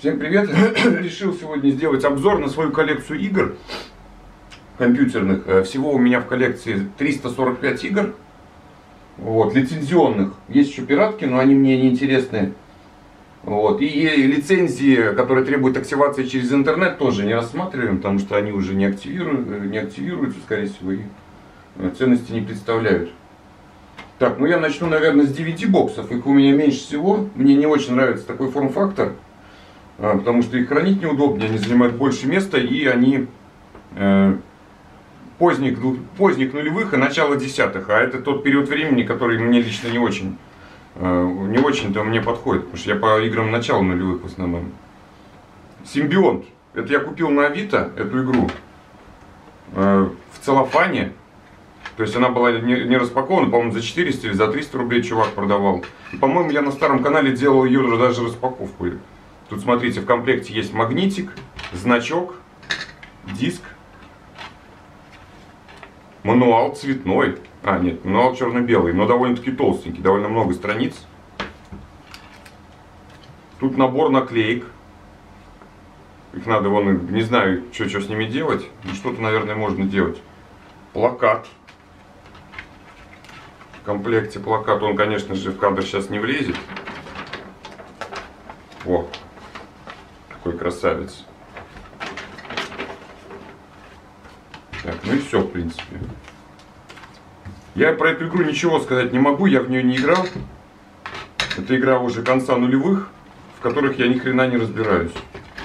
Всем привет! Решил сегодня сделать обзор на свою коллекцию игр компьютерных. Всего у меня в коллекции 345 игр. Вот, лицензионных. Есть еще пиратки, но они мне не интересны. Вот. И лицензии, которые требуют активации через интернет, тоже не рассматриваем, потому что они уже не активируются, скорее всего, и ценности не представляют. Так, ну я начну, наверное, с DVD-боксов. Их у меня меньше всего. Мне не очень нравится такой форм-фактор, потому что их хранить неудобнее, они занимают больше места, и они поздних нулевых и начало десятых. А это тот период времени, который мне лично не очень-то мне подходит, потому что я по играм начала нулевых в основном. Симбионт. Это я купил на Авито, эту игру, в целлофане. То есть она была не распакована, по-моему, за 400 или за 300 рублей чувак продавал. И, по-моему, я на старом канале делал ее даже распаковку. Тут, смотрите, в комплекте есть магнитик, значок, диск, мануал цветной. А, нет, мануал черно-белый, но довольно-таки толстенький, довольно много страниц. Тут набор наклеек. Их надо, вон, не знаю, что с ними делать. Но что-то, наверное, можно делать. Плакат. В комплекте плакат, он, конечно же, в кадр сейчас не влезет. О, какой красавец. Так, ну и все, в принципе. Я про эту игру ничего сказать не могу, я в нее не играл. Это игра уже конца нулевых, в которых я ни хрена не разбираюсь.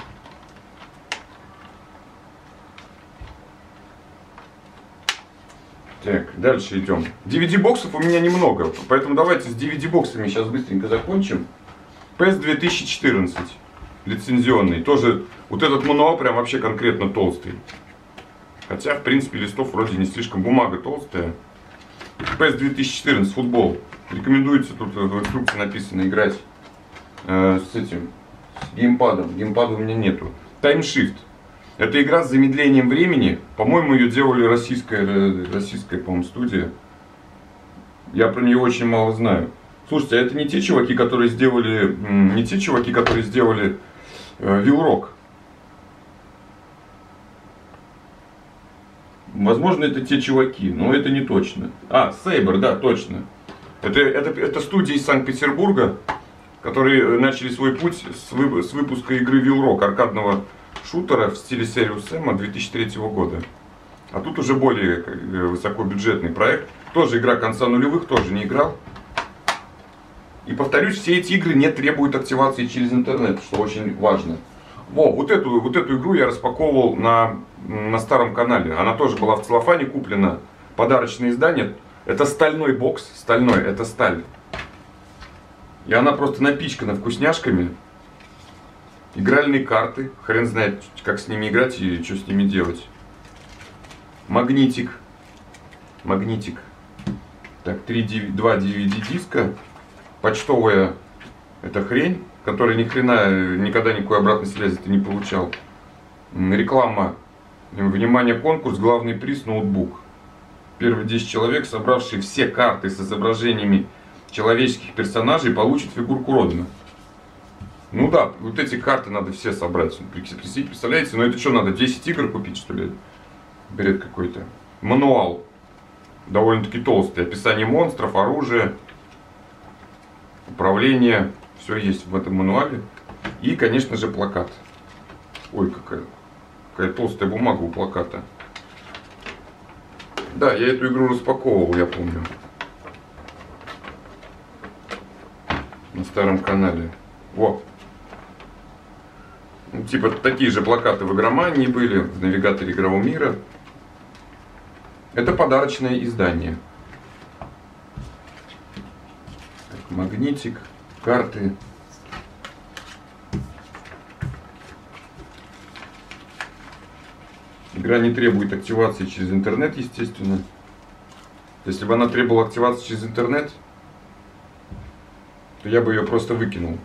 Так, дальше идем. DVD-боксов у меня немного, поэтому давайте с DVD-боксами сейчас быстренько закончим. PES 2014, лицензионный. Тоже вот этот мануал прям вообще конкретно толстый. Хотя, в принципе, листов вроде не слишком, бумага толстая. PES 2014, футбол. Рекомендуется, тут в инструкции написано, играть с геймпадом. Геймпада у меня нету. Time Shift. Это игра с замедлением времени. По-моему, ее делали российская, по-моему, студия. Я про нее очень мало знаю. Слушайте, а это не те чуваки, которые сделали, Вилрок. Возможно, это те чуваки, но это не точно. А, Сейбр, да, точно. Это студия из Санкт-Петербурга, которые начали свой путь с выпуска игры Вилрок, аркадного шутера в стиле Serious Sam 2003 года. А тут уже более высокобюджетный проект. Тоже игра конца нулевых, тоже не играл. И повторюсь, все эти игры не требуют активации через интернет, что очень важно. Вот эту игру я распаковывал на старом канале. Она тоже была в целлофане куплена. Подарочное издание. Это стальной бокс. Стальной, это сталь. И она просто напичкана вкусняшками. Игральные карты. Хрен знает, как с ними играть и что с ними делать. Магнитик. Магнитик. Так, 2 DVD диска. Почтовая эта хрень, которая ни хрена никогда никакой обратной связи ты не получал. Реклама. Внимание, конкурс, главный приз, ноутбук. Первые 10 человек, собравшие все карты с изображениями человеческих персонажей, получат фигурку Робина. Ну да, вот эти карты надо все собрать. Представляете, ну это что, надо 10 игр купить, что ли? Бред какой-то. Мануал. Довольно-таки толстый. Описание монстров, оружие, управление. Все есть в этом мануале. И, конечно же, плакат. Ой, какая толстая бумага у плаката. Да, я эту игру распаковывал, я помню. На старом канале. Вот. Ну, типа такие же плакаты в игромании были, в навигаторе игрового мира. Это подарочное издание. Так, магнитик, карты. Игра не требует активации через интернет, естественно. Если бы она требовала активации через интернет, то я бы ее просто выкинул.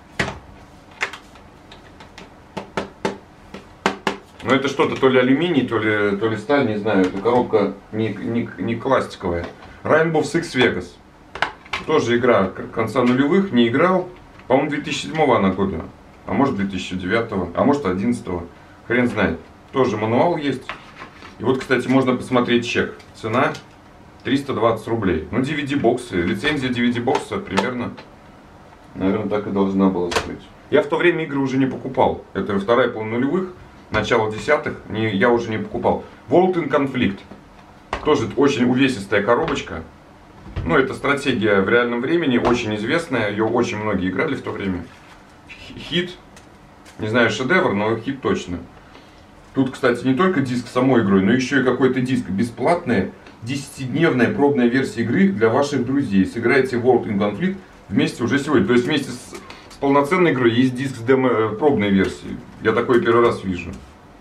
Но это что-то то ли алюминий, то ли сталь, не знаю. Это коробка не пластиковая. Rainbow Six Vegas. Тоже игра конца нулевых, не играл. По-моему, 2007 она года. А может 2009, а может 2011. Хрен знает. Тоже мануал есть. И вот, кстати, можно посмотреть чек. Цена 320 рублей. Ну, DVD-боксы. Лицензия DVD-бокса примерно, наверное, так и должна была стоить. Я в то время игры уже не покупал. Это вторая половина нулевых, начало десятых. Я уже не покупал. World in Conflict. Тоже очень увесистая коробочка. Ну, это стратегия в реальном времени, очень известная. Ее очень многие играли в то время. Хит. Не знаю, шедевр, но хит точно. Тут, кстати, не только диск с самой игрой, но еще и какой-то диск. Бесплатная 10-дневная пробная версия игры для ваших друзей. Сыграйте World in Conflict вместе уже сегодня. То есть вместе с полноценной игрой есть диск с пробной версией. Я такой первый раз вижу.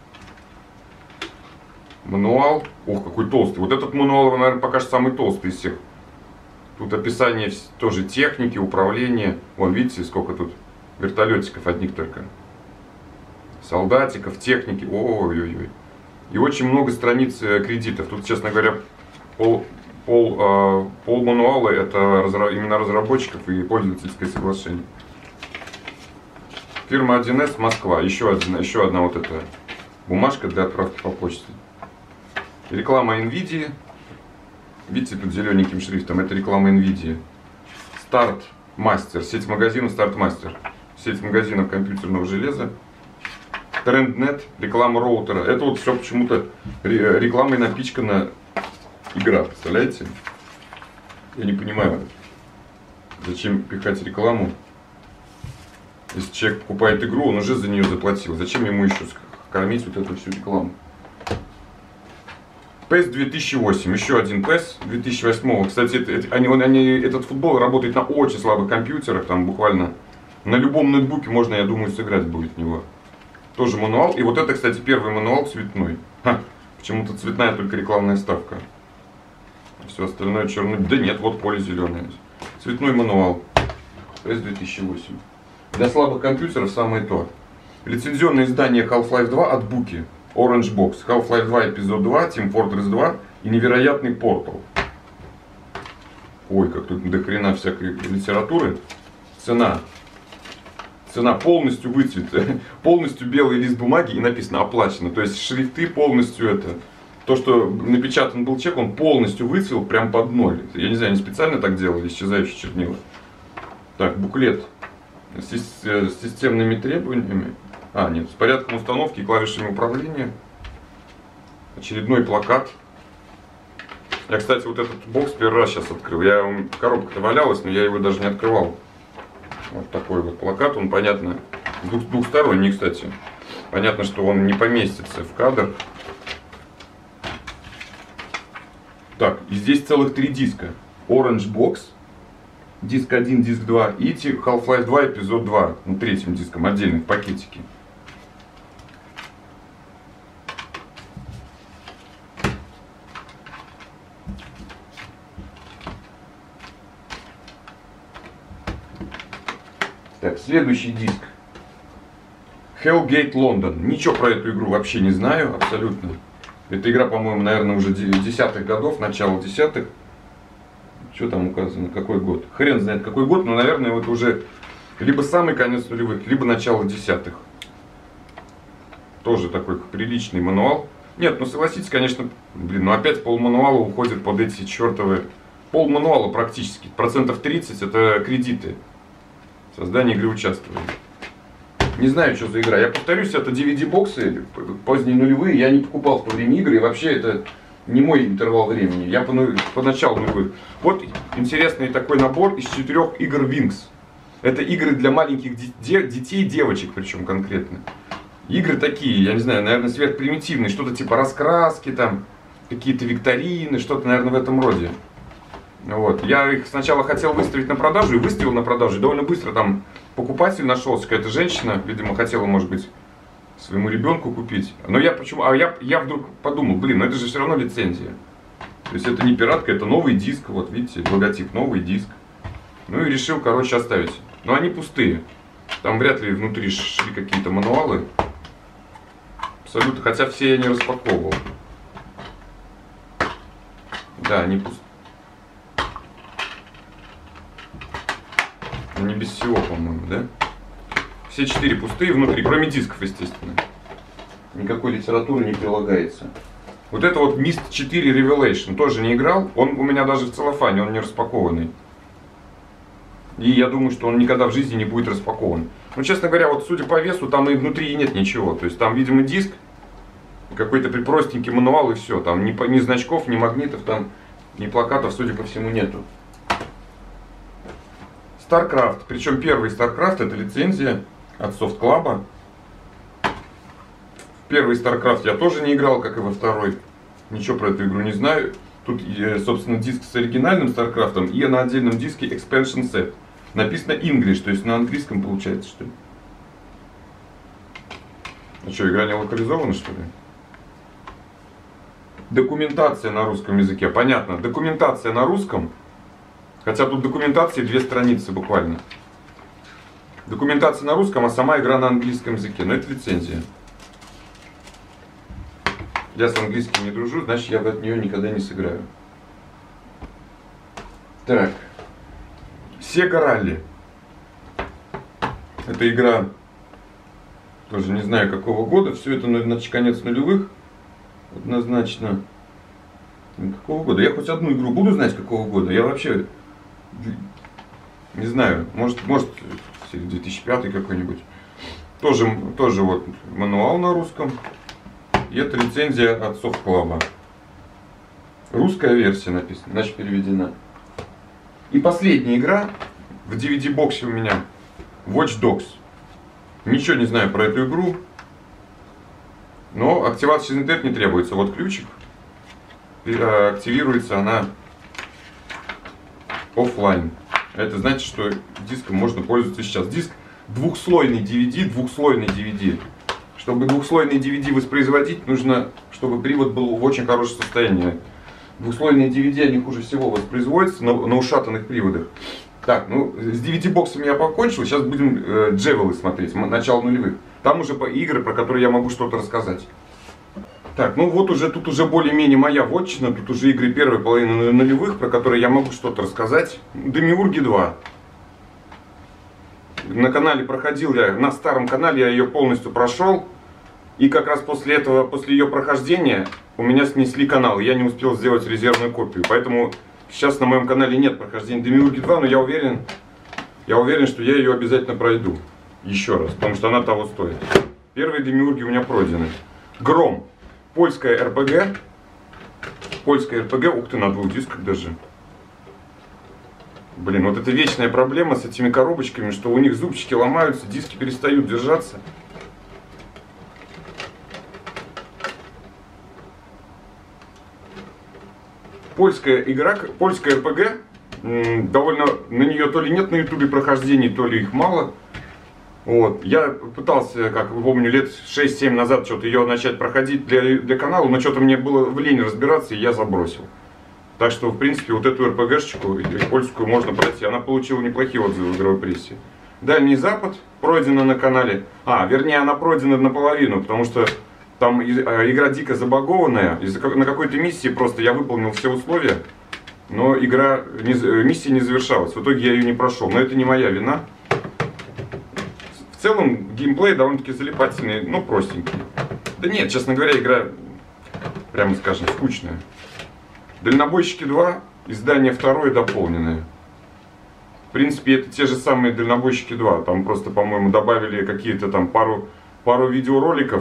Мануал. Ох, какой толстый. Вот этот мануал, наверное, пока что самый толстый из всех. Тут описание тоже техники, управления. Вон, видите, сколько тут вертолетиков одних только. Солдатиков, техники. Ой-ой-ой. И очень много страниц кредитов. Тут, честно говоря, пол мануала это именно разработчиков и пользовательское соглашение. Фирма 1С Москва. Еще одна вот эта бумажка для отправки по почте. Реклама NVIDIA. Видите, тут зелененьким шрифтом. Это реклама NVIDIA. Старт Мастер. Сеть магазинов Старт Мастер. Сеть магазинов компьютерного железа. TrendNet. Реклама роутера. Это вот все почему-то рекламой напичкана игра. Представляете? Я не понимаю, зачем пихать рекламу. Если человек покупает игру, он уже за нее заплатил. Зачем ему еще кормить вот эту всю рекламу? PES 2008. Еще один PES 2008. Кстати, этот футбол работает на очень слабых компьютерах. Там буквально на любом ноутбуке можно, я думаю, сыграть будет в него. Тоже мануал. И вот это, кстати, первый мануал цветной. Почему-то цветная только рекламная ставка. Все остальное черный. Да нет, вот поле зеленое. Цветной мануал. PES 2008. Для слабых компьютеров самое то. Лицензионное издание Half-Life 2 от Буки. Orange Box. Half-Life 2 эпизод 2, Team Fortress 2 и невероятный Portal. Ой, как тут до хрена всякой литературы. Цена полностью выцвет. Полностью белый лист бумаги и написано оплачено. То есть шрифты полностью это. То, что напечатан был чек, он полностью выцвел прям под ноль. Я не знаю, они специально так делали, исчезающие чернила. Так, буклет с системными требованиями. Нет, с порядком установки и клавишами управления. Очередной плакат. Я, кстати, вот этот бокс первый раз сейчас открыл. Коробка-то валялась, но я его даже не открывал. Вот такой вот плакат. Он, понятно, двухсторонний, кстати. Понятно, что он не поместится в кадр. Так, и здесь целых 3 диска. Orange Box. Диск 1, диск 2 и Half-Life 2 эпизод 2. Ну, третьим диском, отдельно в пакетике. Так, следующий диск. Hellgate London. Ничего про эту игру вообще не знаю, абсолютно. Эта игра, по-моему, наверное, уже 10-х годов, начало 10-х. Что там указано, какой год? Хрен знает какой год, но, наверное, вот уже либо самый конец нулевых, либо начало 10-х. Тоже такой приличный мануал. Нет, ну согласитесь, конечно, ну опять полмануала уходит под эти чертовы... Полмануала практически, процентов 30 это кредиты. В создании игры участвовали. Не знаю, что за игра. Я повторюсь, это DVD-боксы, поздние нулевые. Я не покупал в то время игры. И вообще это не мой интервал времени. Я по началу нулевых. Вот интересный такой набор из 4 игр Wings. Это игры для маленьких детей, девочек причем конкретно. Игры такие, я не знаю, наверное, сверхпримитивные. Что-то типа раскраски, там какие-то викторины, что-то, наверное, в этом роде. Вот. Я их сначала хотел выставить на продажу и выставил на продажу. И довольно быстро там покупатель нашелся. Какая-то женщина, видимо, хотела, может быть, своему ребенку купить. Но я почему? Я вдруг подумал, блин, ну это же все равно лицензия. То есть это не пиратка, это новый диск. Вот видите, логотип, новый диск. Ну и решил, короче, оставить. Но они пустые. Там вряд ли внутри шли какие-то мануалы. Абсолютно, хотя все я не распаковывал. Да, они пустые. Не без всего, по-моему, да? Все 4 пустые внутри, кроме дисков, естественно. Никакой литературы не прилагается. Вот это вот Myst 4 Revelation тоже не играл. Он у меня даже в целлофане, он не распакованный. И я думаю, что он никогда в жизни не будет распакован. Но, честно говоря, вот судя по весу, там и внутри нет ничего. То есть там, видимо, диск, какой-то припростенький мануал и все. Там ни значков, ни магнитов, там ни плакатов, судя по всему, нету. StarCraft. Причем первый StarCraft это лицензия от Soft Club. В первый StarCraft я тоже не играл, как и во второй. Ничего про эту игру не знаю. Тут, собственно, диск с оригинальным StarCraft и на отдельном диске Expansion Set. Написано English, то есть на английском получается, что ли. А что, игра не локализована, что ли? Документация на русском языке. Понятно, документация на русском. Хотя тут документации 2 страницы буквально. Документация на русском, а сама игра на английском языке. Но это лицензия. Я с английским не дружу, значит я в нее никогда не сыграю. Так. Sega Rally. Это игра, тоже не знаю какого года. Все это значит конец нулевых. Однозначно. Какого года? Я хоть одну игру буду знать какого года? Я вообще не знаю. Может 2005 какой-нибудь. Тоже вот мануал на русском. И это лицензия от Soft Club. Русская версия написана, значит переведена. И последняя игра в DVD-боксе у меня. Watch Dogs. Ничего не знаю про эту игру. Но активация через интернет не требуется. Вот ключик. Активируется она офлайн. Это значит, что диском можно пользоваться сейчас. Диск двухслойный DVD. Чтобы двухслойный DVD воспроизводить, нужно, чтобы привод был в очень хорошем состоянии. Двухслойные DVD, они хуже всего воспроизводятся на ушатанных приводах. Так, ну с DVD-боксами я покончил, сейчас будем джевелы смотреть, начало нулевых. Там уже игры, про которые я могу что-то рассказать. Так, ну вот уже тут уже более-менее моя вотчина, тут уже игры первой половины нулевых, про которые я могу что-то рассказать. Демиурги 2. На канале проходил я, на старом канале я ее полностью прошел. И как раз после этого, после ее прохождения, у меня снесли канал. Я не успел сделать резервную копию. Поэтому сейчас на моем канале нет прохождения Демиурги 2, но я уверен, что я ее обязательно пройду. Еще раз, потому что она того стоит. Первые Демиурги у меня пройдены. Гром. Польская РПГ. Ух ты, на 2 дисках даже. Блин, вот это вечная проблема с этими коробочками, что у них зубчики ломаются, диски перестают держаться. Польская игра, польская РПГ, довольно, на нее то ли нет на ютубе прохождений, то ли их мало. Вот. Я пытался, как вы помню, лет 6-7 назад что-то ее начать проходить для канала, но что-то мне было в лень разбираться, и я забросил. Так что, в принципе, вот эту РПГшечку польскую можно пройти. Она получила неплохие отзывы в игровой прессе. Дальний Запад пройдена на канале. Вернее, она пройдена наполовину, потому что там игра дико забагованная. На какой-то миссии просто я выполнил все условия, но миссия не завершалась. В итоге я ее не прошел. Но это не моя вина. В целом геймплей довольно-таки залипательный, но простенький. Да нет, честно говоря, игра, прямо скажем, скучная. Дальнобойщики 2, издание 2 дополненное. В принципе, это те же самые Дальнобойщики 2. Там просто, по-моему, добавили какие-то там пару видеороликов.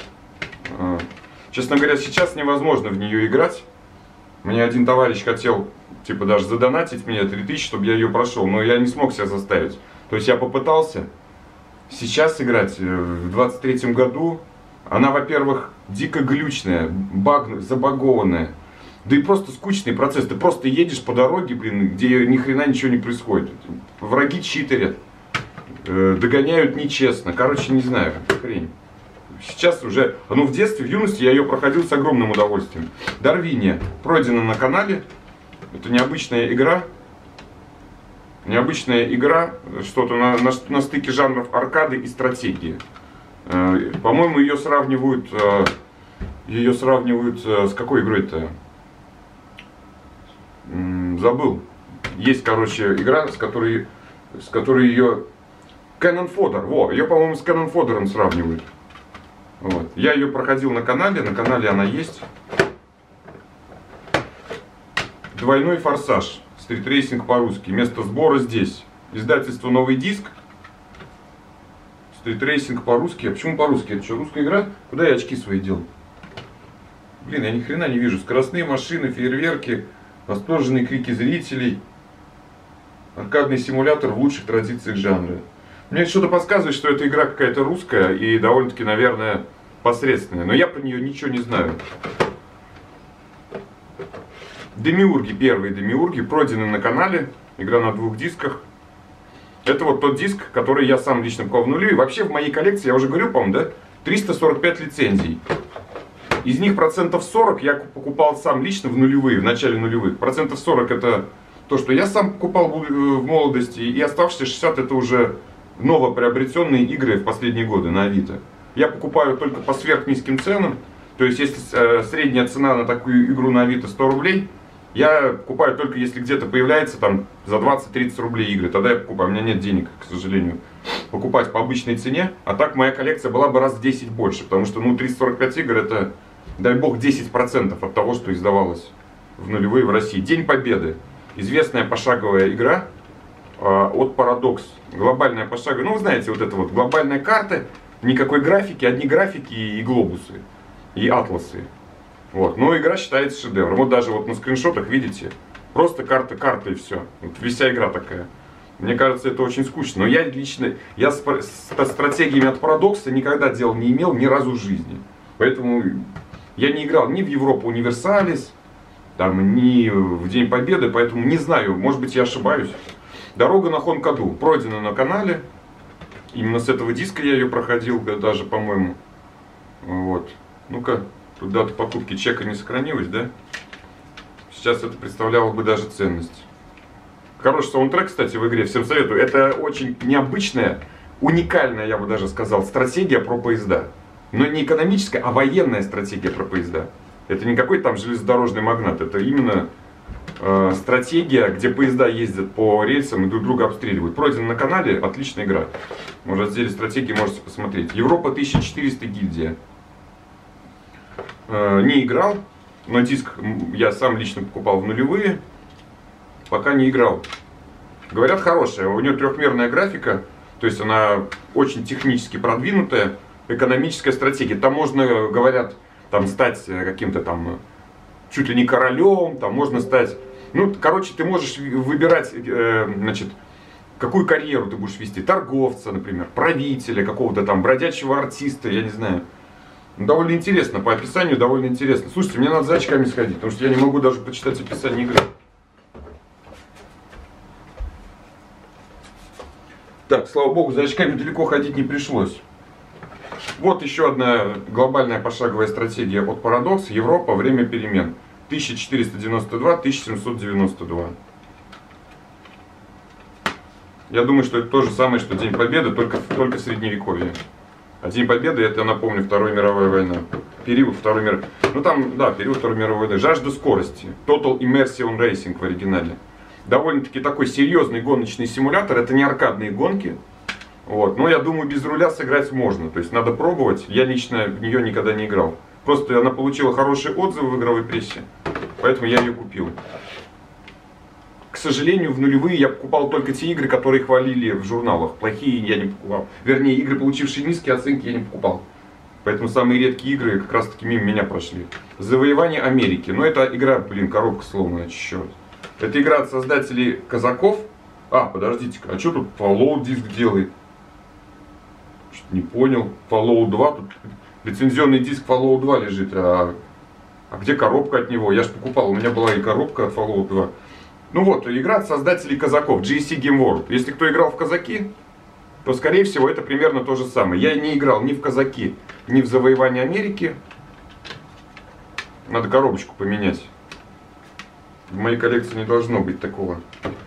Честно говоря, сейчас невозможно в нее играть. Мне один товарищ хотел, типа, даже задонатить мне 3000, чтобы я ее прошел, но я не смог себя заставить. То есть я попытался. Сейчас играть в 23-м году, она, во-первых, дико глючная, забагованная. Да и просто скучный процесс. Ты просто едешь по дороге, блин, где ни хрена ничего не происходит. Враги читерят, догоняют нечестно. Короче, не знаю, хрень. Сейчас уже, в детстве, в юности я ее проходил с огромным удовольствием. Дарвиния пройдена на канале. Это необычная игра. Что-то на стыке жанров аркады и стратегии. По-моему, ее сравнивают с какой игрой-то? Забыл. Есть, короче, игра, с которой ее Cannon Fodder. Во, ее, по-моему, с Cannon Fodder сравнивают. Вот. Я ее проходил на канале она есть. Двойной форсаж. Стритрейсинг по-русски. Место сбора здесь. Издательство «Новый диск». Стритрейсинг по-русски. А почему по-русски? Это что, русская игра? Куда я очки свои дел? Блин, я ни хрена не вижу. Скоростные машины, фейерверки, восторженные крики зрителей. Аркадный симулятор в лучших традициях жанра. Мне что-то подсказывает, что эта игра какая-то русская и довольно-таки, наверное, посредственная. Но я про нее ничего не знаю. Демиурги, первые демиурги, пройдены на канале. Игра на 2 дисках. Это вот тот диск, который я сам лично покупал в нулевые. Вообще в моей коллекции, я уже говорю, по-моему, да, 345 лицензий. Из них процентов 40 я покупал сам лично в нулевые, в начале нулевых. Процентов 40 это то, что я сам покупал в молодости. И оставшиеся 60 это уже новоприобретенные игры в последние годы на Авито. Я покупаю только по сверхнизким ценам. То есть, если средняя цена на такую игру на Авито 100 рублей, я покупаю только если где-то появляется там за 20-30 рублей игры. Тогда я покупаю. У меня нет денег, к сожалению, покупать по обычной цене. А так моя коллекция была бы раз в 10 больше. Потому что 345 игр это, дай бог, 10% от того, что издавалось в нулевые в России. День Победы. Известная пошаговая игра от Paradox. Глобальная пошаговая. Ну, вы знаете, вот это вот глобальная карта. Никакой графики, одни графики и глобусы. И атласы. Вот. Но игра считается шедевром. Вот даже вот на скриншотах видите. Просто карта и все. Вот вся игра такая. Мне кажется, это очень скучно. Но я лично, я с стратегиями от Paradox никогда дела не имел ни разу в жизни. Поэтому я не играл ни в Европу Универсалис, там, ни в День Победы. Поэтому не знаю, может быть я ошибаюсь. Дорога на Хонкаду пройдена на канале. Именно с этого диска я ее проходил даже, по-моему. Вот. Ну-ка, тут дата покупки чека не сохранилась, да? Сейчас это представляло бы даже ценность. Хороший саундтрек, кстати, в игре, всем советую. Это очень необычная, уникальная, я бы даже сказал, стратегия про поезда. Но не экономическая, а военная стратегия про поезда. Это не какой-то там железнодорожный магнат, это именно стратегия, где поезда ездят по рельсам и друг друга обстреливают. Пройдена на канале, отличная игра. В разделе стратегии можете посмотреть. Европа 1400 гильдия. Не играл, но диск я сам лично покупал в нулевые. Пока не играл. Говорят, хорошая. У нее трехмерная графика, то есть она очень технически продвинутая. Экономическая стратегия. Там можно, говорят, там стать каким-то там чуть ли не королем, там можно стать. Ну, короче, ты можешь выбирать, значит, какую карьеру ты будешь вести. Торговца, например, правителя, какого-то там бродячего артиста, я не знаю. Довольно интересно, по описанию довольно интересно. Слушайте, мне надо за очками сходить, потому что я не могу даже прочитать описание игры. Так, слава богу, за очками далеко ходить не пришлось. Вот еще одна глобальная пошаговая стратегия от Paradox. Европа, время перемен. 1492-1792. Я думаю, что это то же самое, что День Победы, только в Средневековье. А День Победы, это, я напомню, Вторая мировая война. Период Второй мировой. Ну там, да, период Второй мировой войны. Жажда скорости. Total Immersion Racing в оригинале. Довольно-таки такой серьезный гоночный симулятор. Это не аркадные гонки. Вот. Но я думаю, без руля сыграть можно. То есть надо пробовать. Я лично в нее никогда не играл. Просто она получила хорошие отзывы в игровой прессе. Поэтому я ее купил. К сожалению, в нулевые я покупал только те игры, которые хвалили в журналах. Плохие я не покупал. Вернее, игры, получившие низкие оценки, я не покупал. Поэтому самые редкие игры как раз таки мимо меня прошли. Завоевание Америки. Но это игра, блин, коробка сломанная, черт. Это игра от создателей казаков. А, подождите-ка, а что тут Fallout диск делает? Что-то не понял. Fallout 2, тут лицензионный диск Fallout 2 лежит. А где коробка от него? Я же покупал, у меня была и коробка от Fallout 2. Ну вот, игра от создателей казаков, GSC Game World. Если кто играл в казаки, то скорее всего это примерно то же самое. Я не играл ни в казаки, ни в завоевание Америки. Надо коробочку поменять. В моей коллекции не должно быть такого.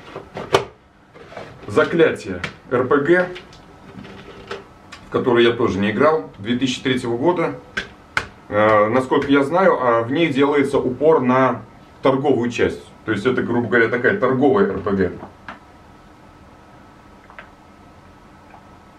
Заклятие РПГ, в который я тоже не играл, 2003 года. Насколько я знаю, в ней делается упор на торговую часть. То есть это, грубо говоря, такая торговая РПГ.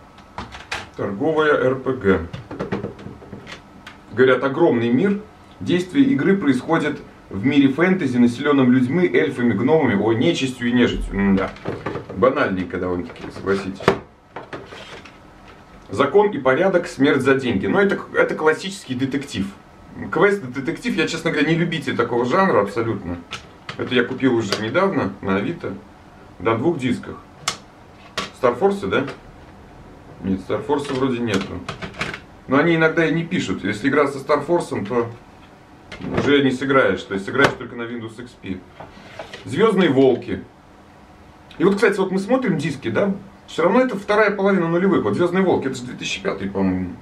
Торговая РПГ. Говорят, огромный мир. Действие игры происходит в мире фэнтези, населенном людьми, эльфами, гномами, нечистью и нежитью. Да. Банальненько довольно-таки, согласитесь. Закон и порядок, смерть за деньги. Но это классический детектив. Квест-детектив, я, честно говоря, не любитель такого жанра абсолютно. Это я купил уже недавно на Авито. На 2 дисках. Старфорсы, да? Нет, Старфорса вроде нету. Но они иногда и не пишут. Если игра со Старфорсом, то уже не сыграешь. То есть сыграешь только на Windows XP. Звездные волки. И вот, кстати, вот мы смотрим диски, да? Все равно это вторая половина нулевых. Вот Звездные волки, это же 2005, по-моему.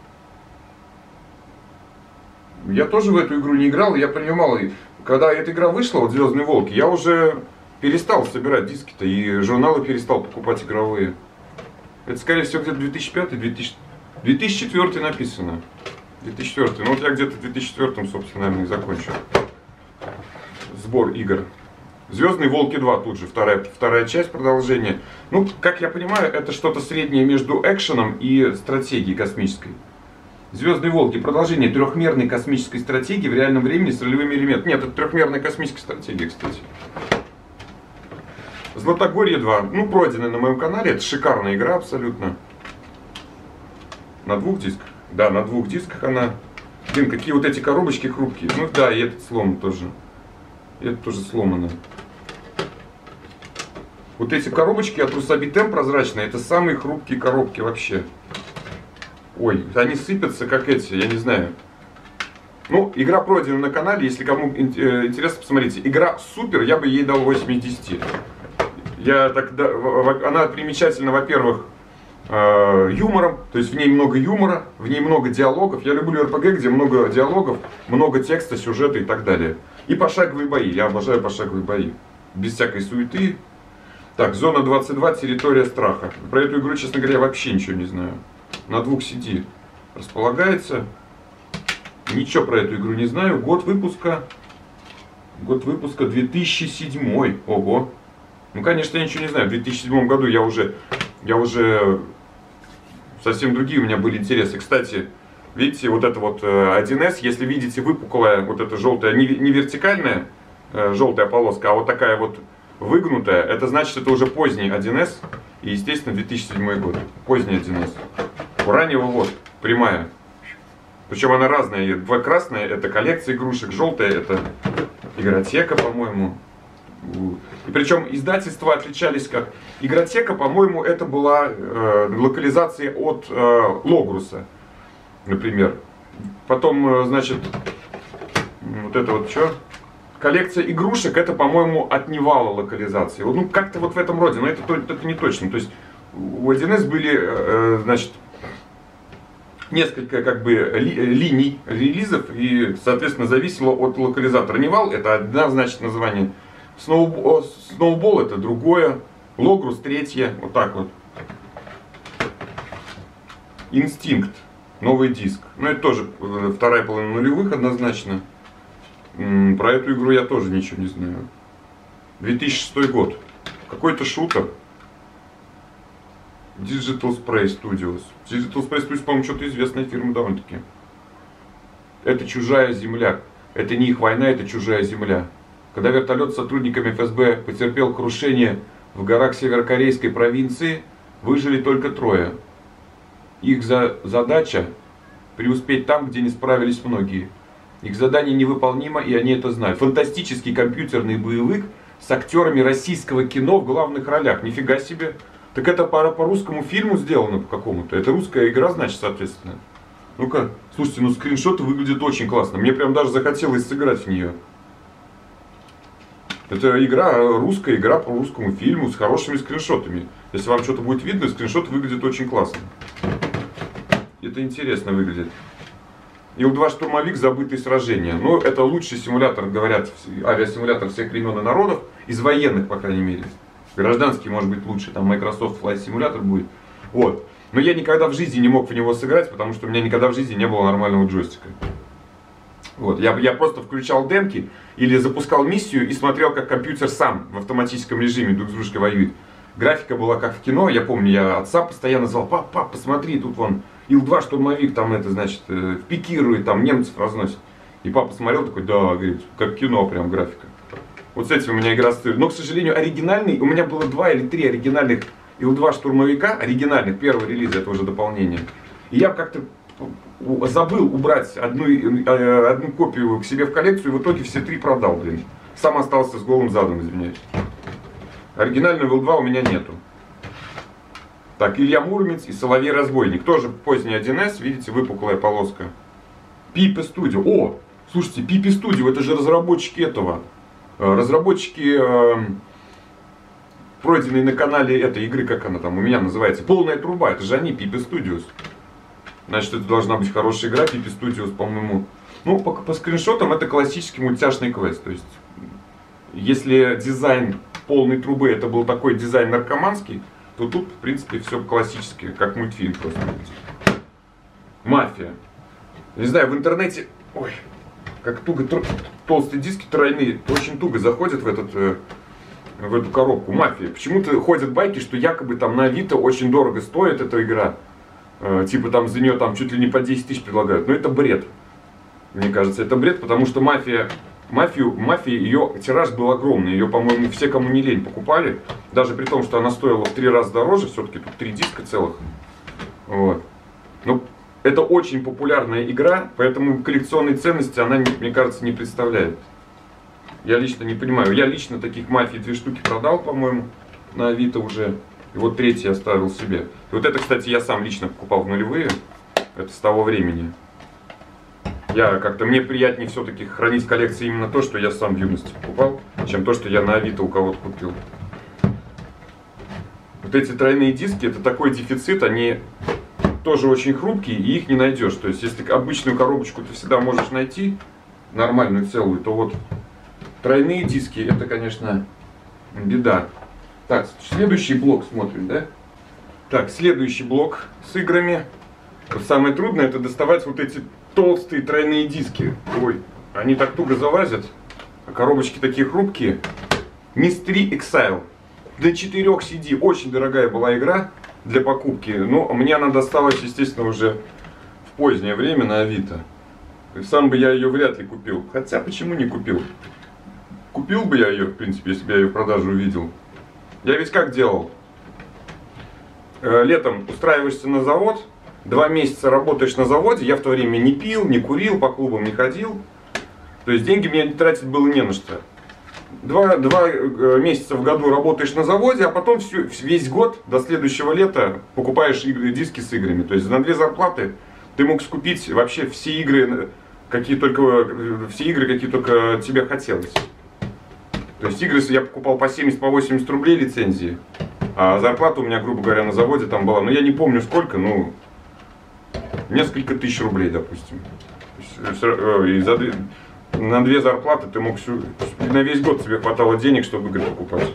Я тоже в эту игру не играл, я понимал, когда эта игра вышла, вот Звездные волки, я уже перестал собирать диски-то и журналы перестал покупать игровые. Это, скорее всего, где-то 2004 написано. 2004. Ну вот я где-то в 2004, собственно, наверное, и закончил сбор игр. Звездные волки 2 тут же, вторая часть продолжения. Ну, как я понимаю, это что-то среднее между экшеном и стратегией космической. Звездные волки, продолжение трехмерной космической стратегии в реальном времени с ролевыми элементами. Нет, это трехмерная космическая стратегия, кстати. Златогорье 2, ну, пройденная на моем канале, это шикарная игра абсолютно. На 2 дисках? Да, на 2 дисках она. Блин, какие вот эти коробочки хрупкие. Ну да, и этот сломан тоже. И это тоже сломано. Вот эти коробочки от Русабитем прозрачные, это самые хрупкие коробки вообще. Ой, они сыпятся как эти, я не знаю. Ну, игра пройдена на канале, если кому интересно, посмотрите. Игра супер, я бы ей дал 8 из 10. Она примечательна, во-первых, юмором, то есть в ней много юмора, в ней много диалогов. Я люблю РПГ, где много диалогов, много текста, сюжета и так далее. И пошаговые бои, я обожаю пошаговые бои. Без всякой суеты. Так, Зона 22, Территория страха. Про эту игру, честно говоря, я вообще ничего не знаю. На 2 CD располагается. Ничего про эту игру не знаю. Год выпуска 2007. Ого. Ну, конечно, я ничего не знаю. В 2007 году я уже совсем другие у меня были интересы. Кстати, видите, вот это вот 1С, если видите выпуклая, вот эта желтая, не вертикальная желтая полоска, а вот такая вот выгнутая, это значит, это уже поздний 1С, и, естественно, 2007 год. Поздний 1С. У раннего вот, прямая. Причем она разная. Красная это коллекция игрушек, желтая это игротека, по-моему. И причем издательства отличались как. Игротека, по-моему, это была локализация от Логруса, например. Потом, значит, вот это вот что? Коллекция игрушек, это, по-моему, от Невала локализации. Ну, как-то вот в этом роде, но это не точно. То есть у 1С были, значит, несколько как бы линий релизов, и, соответственно, зависело от локализатора. Невал это одна, значит, название. Сноубол это другое. Логрус третье. Вот так вот. Инстинкт. Новый диск. Ну, это тоже вторая половина нулевых однозначно. Про эту игру я тоже ничего не знаю. 2006 год. Какой-то шутер. Digital Spray Studios. Digital Spray Studios, по-моему, что-то известная фирма довольно-таки. Это чужая земля. Это не их война, это чужая земля. Когда вертолет с сотрудниками ФСБ потерпел крушение в горах северокорейской провинции, выжили только 3. Их задача преуспеть там, где не справились многие. Их задание невыполнимо, и они это знают. Фантастический компьютерный боевик с актерами российского кино в главных ролях. Нифига себе. Так это по русскому фильму сделано по какому-то. Это русская игра, значит, соответственно. Ну-ка, слушайте, ну скриншоты выглядят очень классно. Мне прям даже захотелось сыграть в нее. Это игра, русская игра по русскому фильму с хорошими скриншотами. Если вам что-то будет видно, скриншот выглядит очень классно. Это интересно выглядит. Ил-2 штурмовик, забытые сражения. Ну, это лучший симулятор, говорят, авиасимулятор всех времен и народов. Из военных, по крайней мере. Гражданский может быть лучше, там Microsoft Flight Simulator будет. Вот. Но я никогда в жизни не мог в него сыграть, потому что у меня никогда в жизни не было нормального джойстика. Вот. Я просто включал демки или запускал миссию и смотрел, как компьютер сам в автоматическом режиме друг с дружкой воюет. Графика была как в кино, я помню, я отца постоянно звал: пап, посмотри, тут вон Ил-2 штурмовик там это, значит, пикирует, там немцев разносит. И папа смотрел такой, да, говорит, как кино прям графика. Вот с этим у меня игра стоит. Но, к сожалению, оригинальный, у меня было 2 или 3 оригинальных Ил-2 штурмовика, оригинальных, первого релиза, это уже дополнение. И я как-то забыл убрать одну копию к себе в коллекцию, и в итоге все 3 продал, блин. Сам остался с голым задом, извиняюсь. Оригинального Ил-2 у меня нету. Так, Илья Муромец и Соловей-разбойник. Тоже поздний 1С, видите, выпуклая полоска. Пипи Studio. О, слушайте, Пипи Studio, это же разработчики этого. Разработчики, пройденные на канале этой игры, как она там у меня называется, «Полная труба». Это же они, Пипи Studios. Значит, это должна быть хорошая игра, Пипи Studios, по-моему. Ну, по скриншотам это классический мультяшный квест. То есть, если дизайн полной трубы это был такой дизайн наркоманский, то тут, в принципе, все классически, как мультфильм просто. Мафия. Не знаю, в интернете, ой, как туго, толстые диски тройные, очень туго заходят в эту коробку. Мафия. Почему-то ходят байки, что якобы там на Авито очень дорого стоит эта игра. Типа там за нее там чуть ли не по 10 тысяч предлагают. Но это бред. Мне кажется, это бред, потому что мафия, ее тираж был огромный. Ее, по-моему, все, кому не лень, покупали. Даже при том, что она стоила в 3 раза дороже. Все-таки тут 3 диска целых. Вот. Но это очень популярная игра, поэтому коллекционной ценности она, мне кажется, не представляет. Я лично не понимаю. Я лично таких мафий 2 штуки продал, по-моему, на Авито уже. И вот 3 оставил себе. И вот это, кстати, я сам лично покупал в нулевые. Это с того времени. Мне приятнее все-таки хранить в коллекции именно то, что я сам в юности покупал, чем то, что я на Авито у кого-то купил. Вот эти тройные диски, это такой дефицит, они тоже очень хрупкие, и их не найдешь. То есть, если обычную коробочку ты всегда можешь найти, нормальную целую, то вот тройные диски, это, конечно, беда. Так, следующий блок смотрим, да? Так, следующий блок с играми. Вот самое трудное это доставать вот эти толстые тройные диски. Ой, они так туго залазят. А коробочки такие хрупкие. Mystery Exile. До 4 CD. Очень дорогая была игра для покупки. Но мне она досталась, естественно, уже в позднее время на Авито. Сам бы я ее вряд ли купил. Хотя, почему не купил? Купил бы я ее, в принципе, если бы я ее в продаже увидел. Я ведь как делал? Летом устраиваешься на завод, 2 месяца работаешь на заводе, я в то время не пил, не курил, по клубам не ходил. То есть деньги мне тратить было не на что. 2 месяца в году работаешь на заводе, а потом весь год до следующего лета покупаешь диски с играми. То есть на 2 зарплаты ты мог скупить вообще все игры, какие только тебе хотелось. То есть игры я покупал по 70-80 рублей лицензии, а зарплата у меня, грубо говоря, на заводе там была, ну я не помню сколько, ну несколько тысяч рублей, допустим. И на 2 зарплаты ты мог на весь год тебе хватало денег, чтобы игры покупать.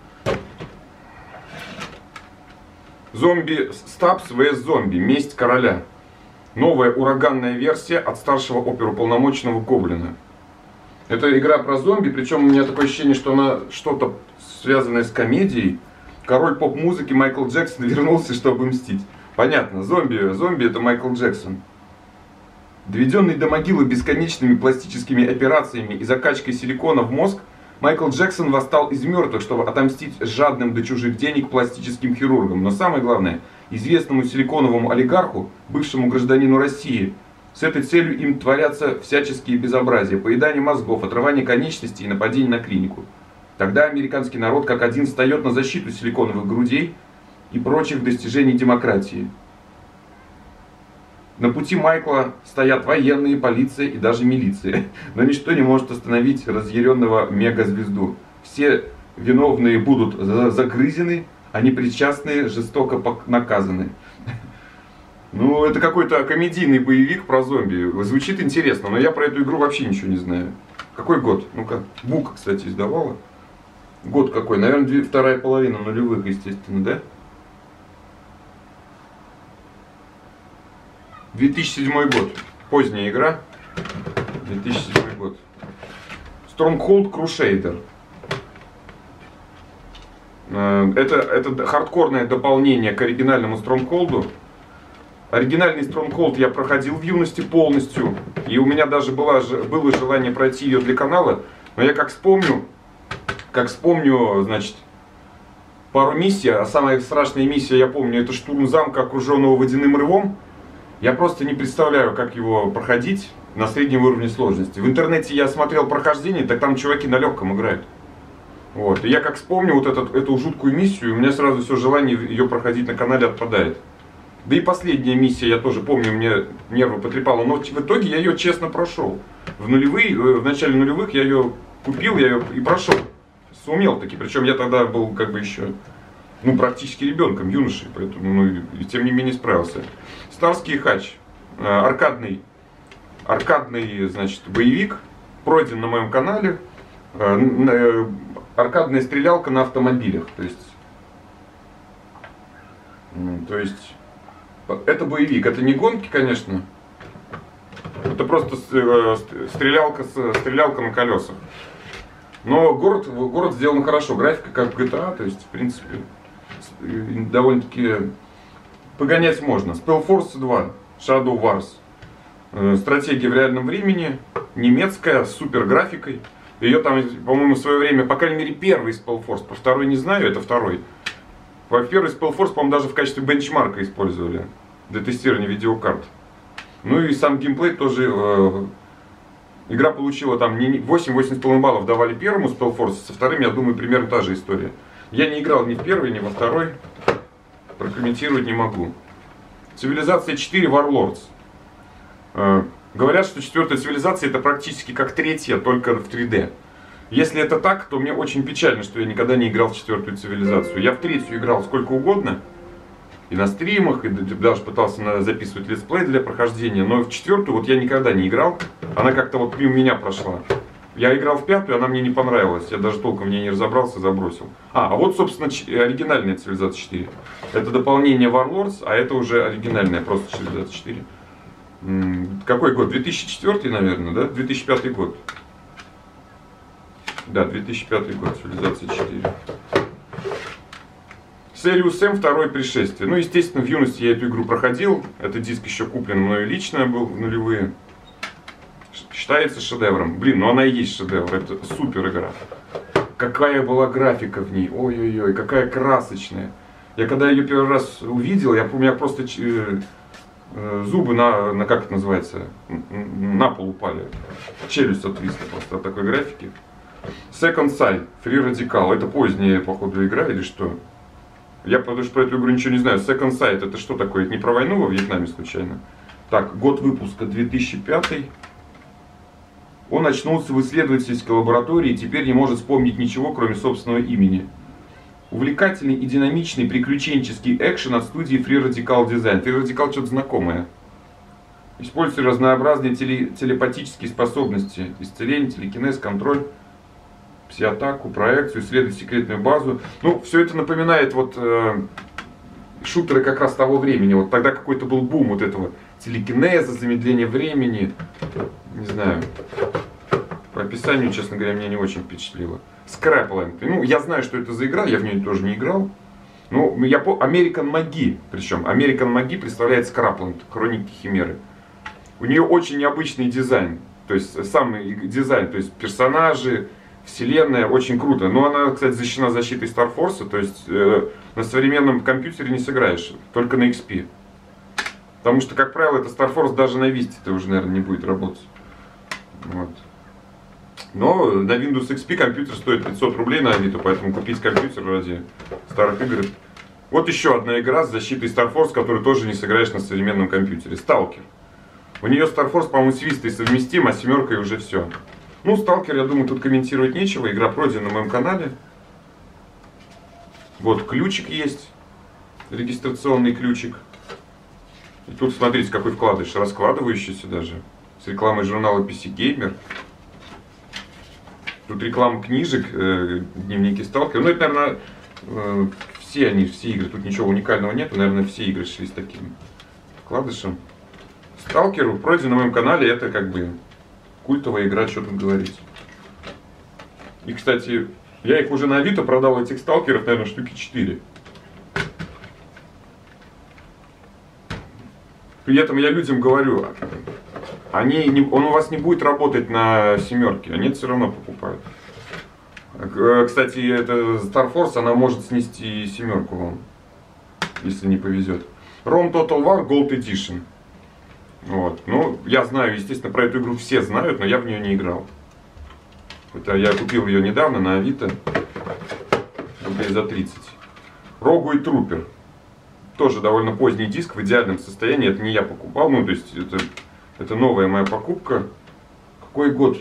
Зомби Стабс vs Зомби. Месть короля. Новая ураганная версия от старшего оперуполномоченного Гоблина. Это игра про зомби, причем у меня такое ощущение, что она что-то связанное с комедией. Король поп-музыки Майкл Джексон вернулся, чтобы мстить. Понятно, зомби это Майкл Джексон. Доведенный до могилы бесконечными пластическими операциями и закачкой силикона в мозг, Майкл Джексон восстал из мертвых, чтобы отомстить жадным до чужих денег пластическим хирургам. Но самое главное, известному силиконовому олигарху, бывшему гражданину России. С этой целью им творятся всяческие безобразия, поедание мозгов, отрывание конечностей и нападение на клинику. Тогда американский народ как один встает на защиту силиконовых грудей и прочих достижений демократии. На пути Майкла стоят военные, полиция и даже милиция. Но ничто не может остановить разъяренного мегазвезду. Все виновные будут загрызены, а непричастные жестоко наказаны. Ну, это какой-то комедийный боевик про зомби. Звучит интересно, но я про эту игру вообще ничего не знаю. Какой год? Ну-ка, Бука, кстати, издавала. Год какой? Наверное, 2-я половина нулевых, естественно, да? 2007 год. Поздняя игра. 2007 год. Stronghold Crusader. Это хардкорное дополнение к оригинальному Stronghold. Оригинальный Stronghold я проходил в юности полностью. И у меня даже было желание пройти ее для канала. Но я как вспомню, значит, пару миссий. А самая страшная миссия, я помню, это штурм замка, окруженного водяным рвом. Я просто не представляю, как его проходить на среднем уровне сложности. В интернете я смотрел прохождение, так там чуваки на легком играют. Вот. И я как вспомню вот эту жуткую миссию, у меня сразу все желание ее проходить на канале отпадает. Да и последняя миссия, я тоже помню, мне нервы потрепала, но в итоге я ее честно прошел. В начале нулевых я ее купил, я ее и прошел. Сумел таки, причем я тогда был как бы еще, ну, практически ребенком, юношей, поэтому, ну, и тем не менее справился. Старский Хач, аркадный, значит, боевик, пройден на моем канале. Аркадная стрелялка на автомобилях, то есть это боевик, это не гонки, конечно, это просто стрелялка на колесах. Но город сделан хорошо, графика как в GTA, то есть в принципе довольно-таки погонять можно. Spellforce 2, Shadow Wars, стратегия в реальном времени, немецкая, с супер графикой. Ее там, по-моему, в свое время, по крайней мере, первый Spellforce, по второй не знаю, это второй. Первый Spellforce, по-моему, даже в качестве бенчмарка использовали для тестирования видеокарт. Ну и сам геймплей тоже. Игра получила там 8-8,5 баллов давали первому Spellforce, со вторым, я думаю, примерно та же история. Я не играл ни в первый, ни во второй, прокомментировать не могу. Цивилизация 4 Warlords. Говорят, что четвертая цивилизация это практически как третья, только в 3D. Если это так, то мне очень печально, что я никогда не играл в четвертую цивилизацию. Я в третью играл сколько угодно, и на стримах, и даже пытался записывать летсплей для прохождения, но в четвертую вот я никогда не играл, она как-то вот мимо меня прошла. Я играл в пятую, она мне не понравилась, я даже толком в ней не разобрался, забросил. А вот, собственно, оригинальная цивилизация 4. Это дополнение Warlords, а это уже оригинальная просто цивилизация 4. Какой год? 2004, наверное, да? 2005 год. Да, 2005 год, цивилизация 4. Serious Sam, второе пришествие. Ну, естественно, в юности я эту игру проходил. Этот диск еще куплен мною лично был в нулевые. Считается шедевром. Блин, ну она и есть шедевр. Это супер игра. Какая была графика в ней. Ой-ой-ой, какая красочная. Я когда ее первый раз увидел, у меня просто зубы на как это называется, на пол упали. Челюсть отвисла просто от такой графики. Second Sight, Free Radical. Это поздняя, походу, игра или что? Я потому что про эту игру ничего не знаю. Second Sight это что такое? Это не про войну во Вьетнаме случайно? Так, год выпуска 2005. Он очнулся в исследовательской лаборатории и теперь не может вспомнить ничего, кроме собственного имени. Увлекательный и динамичный приключенческий экшен от студии Free Radical Design. Free Radical что-то знакомое. Используя разнообразные телепатические способности. Исцеление, телекинез, контроль, пси-атаку, проекцию, исследовать секретную базу. Ну, все это напоминает вот шутеры как раз того времени. Вот тогда какой-то был бум вот этого телекинеза, замедления времени. Не знаю. По описанию, честно говоря, меня не очень впечатлило. Scrapland. Ну, я знаю, что это за игра, я в нее тоже не играл. Ну, American Magi, причем American Magi представляет Scrapland, Хроники Химеры. У нее очень необычный дизайн. То есть, самый дизайн, то есть персонажи, вселенная, очень круто. Но она, кстати, защищена защитой Star Force, то есть на современном компьютере не сыграешь, только на XP. Потому что, как правило, это Star Force даже на Vista уже, наверное, не будет работать. Вот. Но на Windows XP компьютер стоит 500 рублей на Авито, поэтому купить компьютер ради старых игр. Вот еще одна игра с защитой Star Force, которую тоже не сыграешь на современном компьютере. Stalker. У нее Star Force, по-моему, с Vista совместим, а с семеркой уже все. Ну, Stalker, я думаю, тут комментировать нечего. Игра пройдена на моем канале. Вот ключик есть. Регистрационный ключик. И тут, смотрите, какой вкладыш. Раскладывающийся даже. С рекламой журнала PC Gamer. Тут реклама книжек, дневники Stalker. Ну, это, наверное, все игры. Тут ничего уникального нет. Наверное, все игры шли с таким вкладышем. Stalker пройден на моем канале. Это как бы культовая игра, что тут говорить. И, кстати, я их уже на Авито продал, этих сталкеров, наверное, штуки 4. При этом я людям говорю, он у вас не будет работать на семерке, они это все равно покупают. Кстати, это Star Force, она может снести семерку вам, если не повезет. Rome Total War Gold Edition. Вот. Ну, я знаю, естественно, про эту игру все знают, но я в нее не играл. Это я купил ее недавно на Авито, рублей за 30. Rogue и Trooper. Тоже довольно поздний диск, в идеальном состоянии. Это не я покупал, ну, то есть это новая моя покупка. Какой год?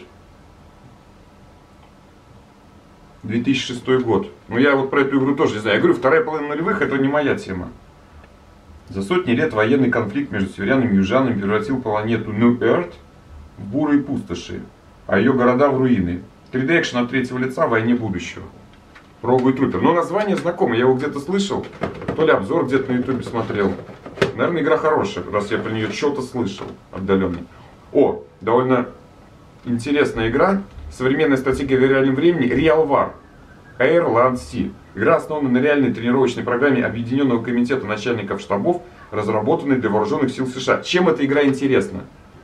2006 год. Ну, я вот про эту игру тоже не знаю. Я говорю, вторая половина нулевых — это не моя тема. За сотни лет военный конфликт между северянами и южанами превратил планету New Earth в бурые пустоши, а ее города в руины. 3D-экшен от третьего лица в войне будущего. Rogue и Trooper. Но название знакомое, я его где-то слышал. То ли обзор где-то на ютубе смотрел. Наверное, игра хорошая, раз я про нее что-то слышал отдаленно. О, довольно интересная игра. Современная стратегия в реальном времени Real War. Air Land Sea. Игра основана на реальной тренировочной программе Объединенного комитета начальников штабов, разработанной для вооруженных сил США. Чем эта игра интересна?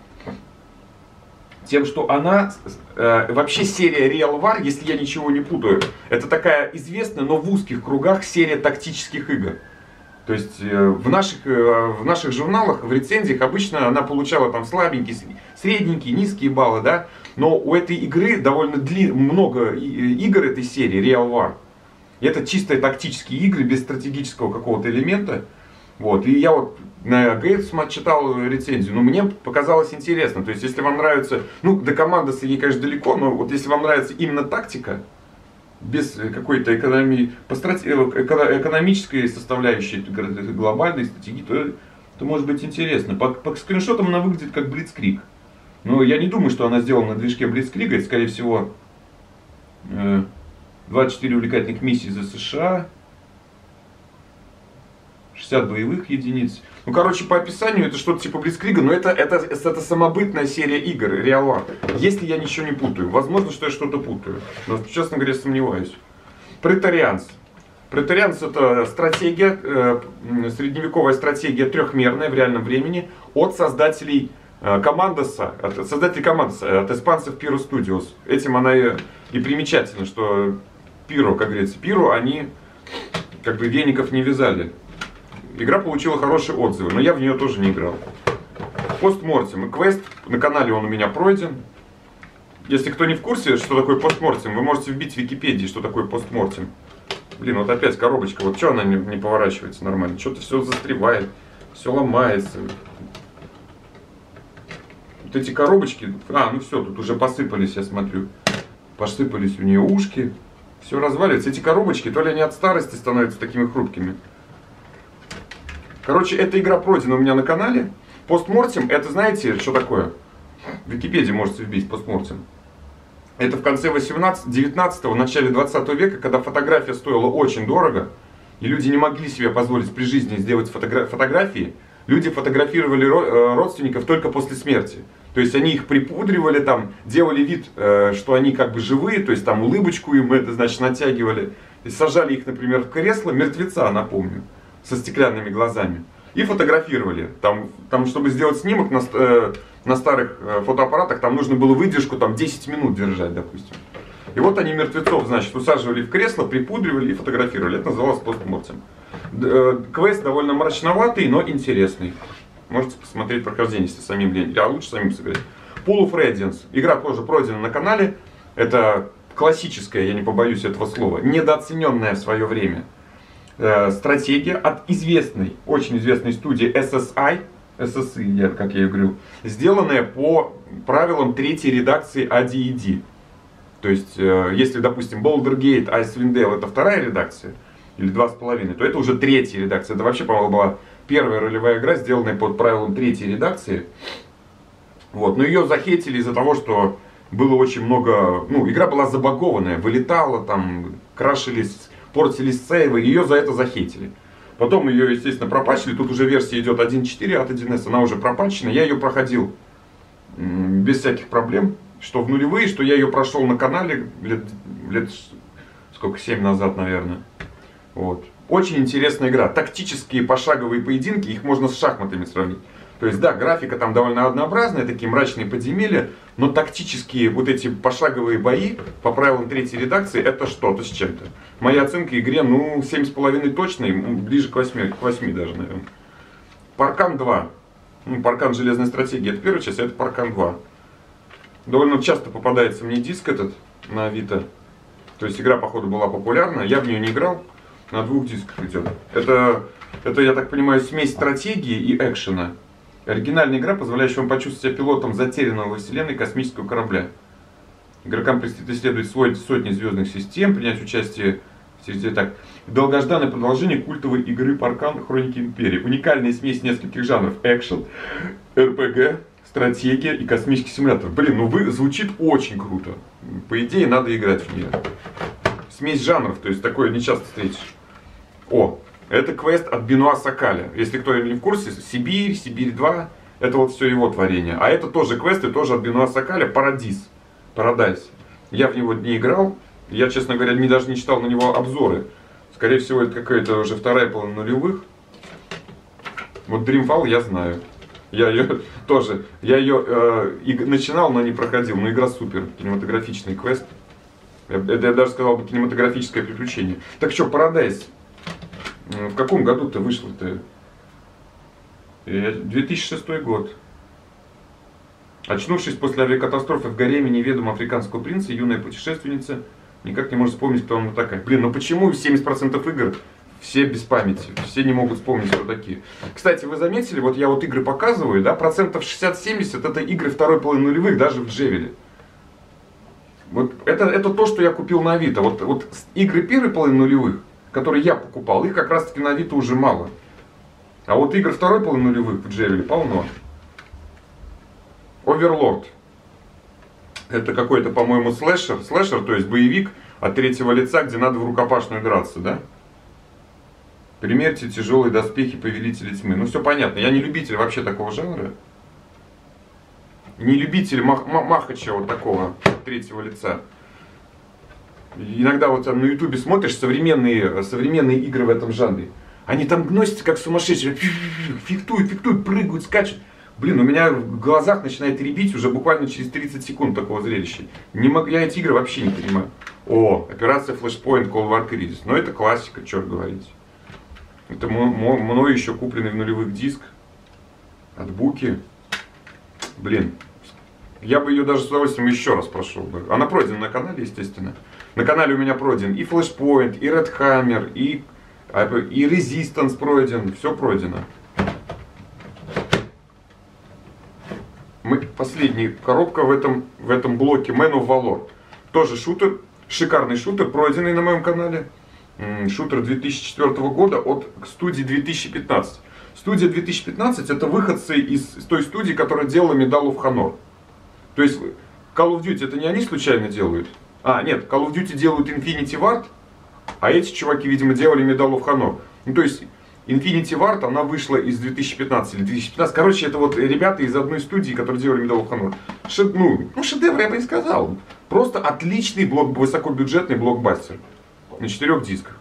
Тем, что она, вообще серия Real War, если я ничего не путаю, это такая известная, но в узких кругах серия тактических игр. То есть в наших журналах, в рецензиях обычно она получала там слабенькие, средненькие, низкие баллы, да. Но у этой игры довольно много игр этой серии Real War. И это чисто тактические игры без стратегического какого-то элемента. Вот. И я вот на Гейтс читал рецензию, но мне показалось интересно. То есть, если вам нравится, ну, до Командоса ей, конечно, далеко, но вот если вам нравится именно тактика, без какой-то экономической составляющей, глобальной стратегии, то может быть интересно. По скриншотам она выглядит как Blitzkrieg. Но я не думаю, что она сделана на движке Blitzkrieg. Это, скорее всего, 24 увлекательных миссий за США, 60 боевых единиц. Ну, короче, по описанию это что-то типа Blitzkrieg, но это самобытная серия игр, Real War. Если я ничего не путаю. Возможно, что я что-то путаю. Но, честно говоря, сомневаюсь. Praetorians. Praetorians — это стратегия, средневековая стратегия трехмерная в реальном времени от создателей Командоса, создатель Командоса, от испанцев Pyro Studios. Этим она и примечательна, что Pyro, как говорится, Pyro, они как бы веников не вязали. Игра получила хорошие отзывы, но я в нее тоже не играл. Постмортем. Квест, на канале он у меня пройден. Если кто не в курсе, что такое постмортем, вы можете вбить в Википедии, что такое постмортем. Блин, вот опять коробочка, вот что она не поворачивается нормально? Что-то все застревает, все ломается. Вот эти коробочки, ну все, тут уже посыпались, я смотрю. Посыпались у нее ушки, все разваливается. Эти коробочки, то ли они от старости становятся такими хрупкими. Короче, эта игра пройдена у меня на канале. Постмортем, это знаете, что такое? В Википедии можете вбить постмортем. Это в конце 19-го, начале 20 века, когда фотография стоила очень дорого, и люди не могли себе позволить при жизни сделать фотографии. Люди фотографировали родственников только после смерти. То есть они их припудривали, там, делали вид, что они как бы живые, то есть там улыбочку им это, значит, натягивали. И сажали их, например, в кресло, мертвеца, напомню, со стеклянными глазами. И фотографировали. Там чтобы сделать снимок на старых фотоаппаратах, там нужно было выдержку там, 10 минут держать, допустим. И вот они мертвецов, значит, усаживали в кресло, припудривали и фотографировали. Это называлось постмортем. Квест довольно мрачноватый, но интересный. Можете посмотреть прохождение, если самим лень. А лучше самим сыграть. Pool of Radiance. Игра тоже пройдена на канале. Это классическая, я не побоюсь этого слова, недооцененная в свое время стратегия от известной, очень известной студии SSI, как я и говорю, сделанная по правилам третьей редакции AD&D. То есть, если, допустим, Baldur's Gate, Icewind Dale это вторая редакция, или 2,5, то это уже третья редакция. Это вообще, по-моему, была первая ролевая игра, сделанная под правилам третьей редакции. Вот. Но ее захейтили из-за того, что было очень много... Ну, игра была забагованная, вылетала, там, крашились, портились сейвы, ее за это захейтили. Потом ее, естественно, пропатчили. Тут уже версия идет 1.4 от 1С, она уже пропатчена. Я ее проходил без всяких проблем. Что в нулевые, что я ее прошел на канале лет сколько, 7 назад, наверное. Вот. Очень интересная игра. Тактические пошаговые поединки, их можно с шахматами сравнить. То То есть, да, графика там довольно однообразная, такие мрачные подземелья, но тактические вот эти пошаговые бои по правилам третьей редакции, это что-то с чем-то. Моя оценка игре, ну, 7,5 точно, ближе к 8 даже, наверное. Паркан 2. Ну, Паркан Железной стратегии, это первая часть, а это Паркан 2. Довольно часто попадается мне диск этот на Авито. То есть игра, походу, была популярна. Я в нее не играл. На 2 дисках идет. Это, я так понимаю, смесь стратегии и экшена. Оригинальная игра, позволяющая вам почувствовать себя пилотом затерянного во вселенной космического корабля. Игрокам предстоит исследовать сотни звездных систем, принять участие в долгожданное продолжение культовой игры Паркан Хроники Империи. Уникальная смесь нескольких жанров: экшен, РПГ, стратегия и космический симулятор. Блин, ну звучит очень круто. По идее, надо играть в нее. Смесь жанров, то есть такое не часто встретишь. О, это квест от Бенуа Сакаля. Если кто не в курсе, Сибирь, Сибирь 2, это вот все его творение. А это тоже квесты, тоже от Бенуа Сакаля, Парадис. Парадайс. Я в него не играл. Я, честно говоря, даже не читал на него обзоры. Скорее всего, это какая-то уже вторая половина нулевых. Вот Dreamfall я знаю. Я ее тоже. Я ее начинал, но не проходил. Но игра супер. Кинематографичный квест. Я даже сказал бы кинематографическое приключение. Так что, Парадайс. В каком году-то вышло-то? 2006 год. Очнувшись после авиакатастрофы в гареме неведомого африканского принца, юная путешественница никак не может вспомнить, кто она такая. Блин, ну почему 70% игр все без памяти? Все не могут вспомнить, кто такие. Кстати, вы заметили, вот я вот игры показываю, да, процентов 60-70 это игры второй половины нулевых, даже в Джевеле. Вот это то, что я купил на Авито. Вот игры первой половины нулевых, которые я покупал, их как раз таки на Авито уже мало. А вот игр второй половины нулевых в Джевеле полно. Оверлорд. Это какой-то, по-моему, слэшер, то есть боевик от третьего лица, где надо в рукопашную драться, да? Примерьте тяжелые доспехи Повелителя Тьмы. Ну, все понятно. Я не любитель вообще такого жанра. Не любитель махача вот такого третьего лица. Иногда вот там на ютубе смотришь современные игры в этом жанре. Они там носятся как сумасшедшие. Фехтуют, прыгают, скачут. Блин, у меня в глазах начинает рябить уже буквально через 30 секунд такого зрелища. Я эти игры вообще не понимаю. О, операция Flashpoint, Cold War Crisis. Ну это классика, черт говорить. Это мной еще купленный в нулевых диск. От Буки. Блин. Я бы ее даже с удовольствием еще раз прошел бы. Она пройдена на канале, естественно. На канале у меня пройден и Flashpoint, и Red Hammer, и Resistance пройден. Все пройдено. Последняя коробка в этом блоке Man of Valor. Тоже шутер, шикарный шутер, пройденный на моем канале. Шутер 2004 года от студии 2015. Студия 2015 это выходцы из той студии, которая делала Medal of Honor. То есть Call of Duty это не они случайно делают. Нет, Call of Duty делают Infinity Ward, а эти чуваки, видимо, делали Medal of Honor. Ну, то есть Infinity Ward, она вышла из 2015 или 2015. Короче, это вот ребята из одной студии, которые делали Medal of Honor. Шедевр я бы не сказал. Просто отличный высокобюджетный блокбастер. На 4 дисках.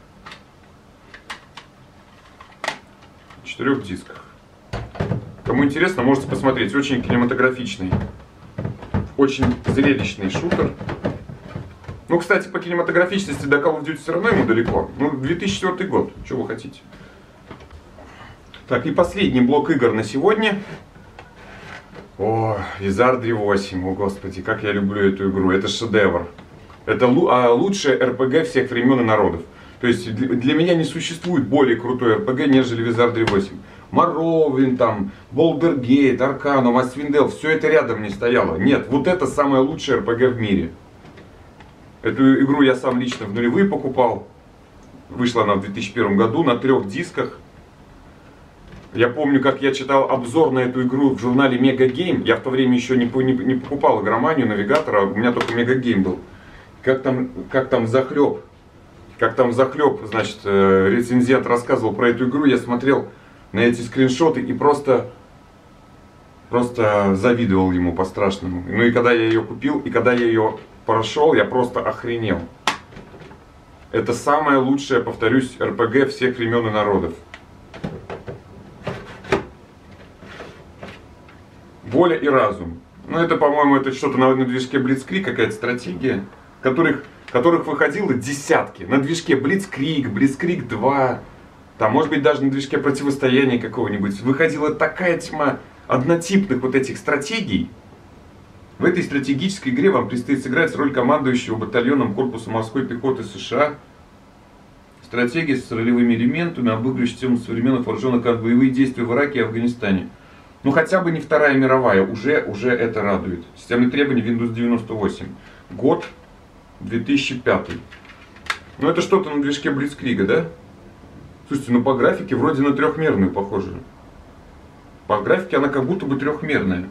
4 дисках. Кому интересно, можете посмотреть. Очень кинематографичный. Очень зрелищный шутер. Ну, кстати, по кинематографичности до Call of Duty все равно ему далеко. 2004 год. Что вы хотите? Так, и последний блок игр на сегодня. О, Wizardry 8. О, господи, как я люблю эту игру. Это шедевр. Это лучшая РПГ всех времен и народов. То есть для меня не существует более крутой РПГ, нежели Wizardry 8. Morrowind, там, Baldur's Gate, Arcanum, Icewind Dale, все это рядом не стояло. Нет, вот это самая лучшая РПГ в мире. Эту игру я сам лично в нулевые покупал. Вышла она в 2001 году на 3 дисках. Я помню, как я читал обзор на эту игру в журнале Mega Game. Я в то время еще не покупал игроманию, навигатора, у меня только Mega Game был. Как там захлеб, значит, рецензент рассказывал про эту игру. Я смотрел на эти скриншоты и просто завидовал ему по-страшному. Ну и когда я ее купил, и когда я ее прошел, я просто охренел. Это самая лучшая, повторюсь, РПГ всех времен и народов. Воля и разум. Ну, это, по-моему, это что-то на движке Blitzkrieg, какая-то стратегия, которых выходило десятки. На движке Blitzkrieg, Blitzkrieg 2, там, может быть, даже на движке противостояния какого-нибудь. Выходила такая тьма однотипных вот этих стратегий. В этой стратегической игре вам предстоит сыграть роль командующего батальоном корпуса морской пехоты США. Стратегия с ролевыми элементами, обыгрывающая тему современных вооруженных боевые действия в Ираке и Афганистане. Ну хотя бы не Вторая мировая, уже это радует. Системные требования Windows 98. Год 2005. Ну это что-то на движке Blitzkrieg, да? Слушайте, ну по графике вроде на трехмерную похоже. По графике она как будто бы трехмерная.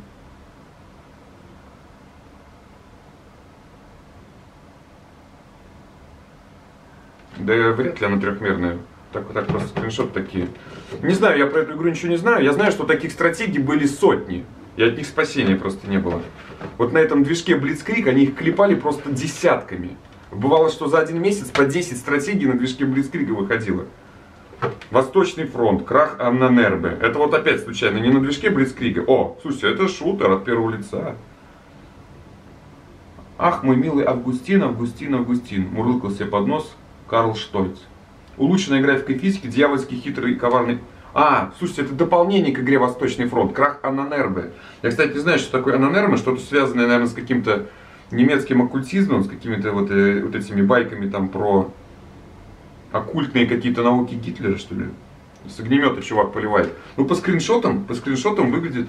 Да вряд ли она трехмерная. Так просто скриншот такие. Не знаю, я про эту игру ничего не знаю. Я знаю, что таких стратегий были сотни. И от них спасения просто не было. Вот на этом движке Blitzkrieg они их клепали просто десятками. Бывало, что за один месяц по 10 стратегий на движке Blitzkrieg выходило. Восточный фронт, крах Аннанербе. Это вот опять случайно, не на движке Blitzkrieg. О, слушайте, это шутер от первого лица. Ах, мой милый Августин, Августин, Августин. Мурлыкал себе под нос Карл Штольц. Улучшенная графика физики, дьявольски хитрый и коварный. А, слушайте, это дополнение к игре Восточный фронт. Крах Аннанербе. Я, кстати, не знаю, что такое Аннанербе. Что-то связанное, наверное, с каким-то немецким оккультизмом, с какими-то вот этими байками там про оккультные какие-то науки Гитлера, что ли. С огнемета чувак поливает. Ну, по скриншотам выглядит...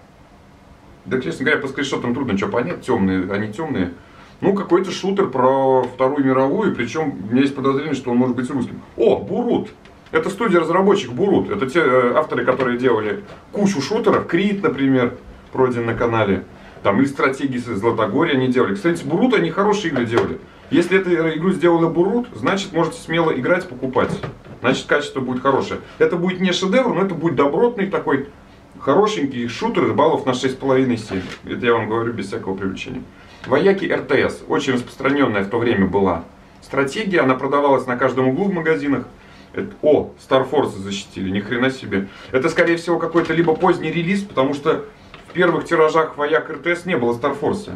Да, честно говоря, по скриншотам трудно что понять. Темные, они темные. Ну, какой-то шутер про Вторую мировую, причем у меня есть подозрение, что он может быть русским. О, Бурут! Это студия разработчиков Бурут. Это те авторы, которые делали кучу шутеров. Крит, например, пройден на канале. Там или стратегии с Златогорья они делали. Кстати, Бурут они хорошие игры делали. Если эту игру сделала Бурут, значит можете смело играть, покупать. Значит качество будет хорошее. Это будет не шедевр, но это будет добротный такой хорошенький шутер баллов на 6,5-7. Это я вам говорю без всякого привлечения. Вояки РТС. Очень распространенная в то время была стратегия. Она продавалась на каждом углу в магазинах. О, Star Force защитили, ни хрена себе. Это скорее всего какой-то либо поздний релиз, потому что в первых тиражах Вояк РТС не было Star Force.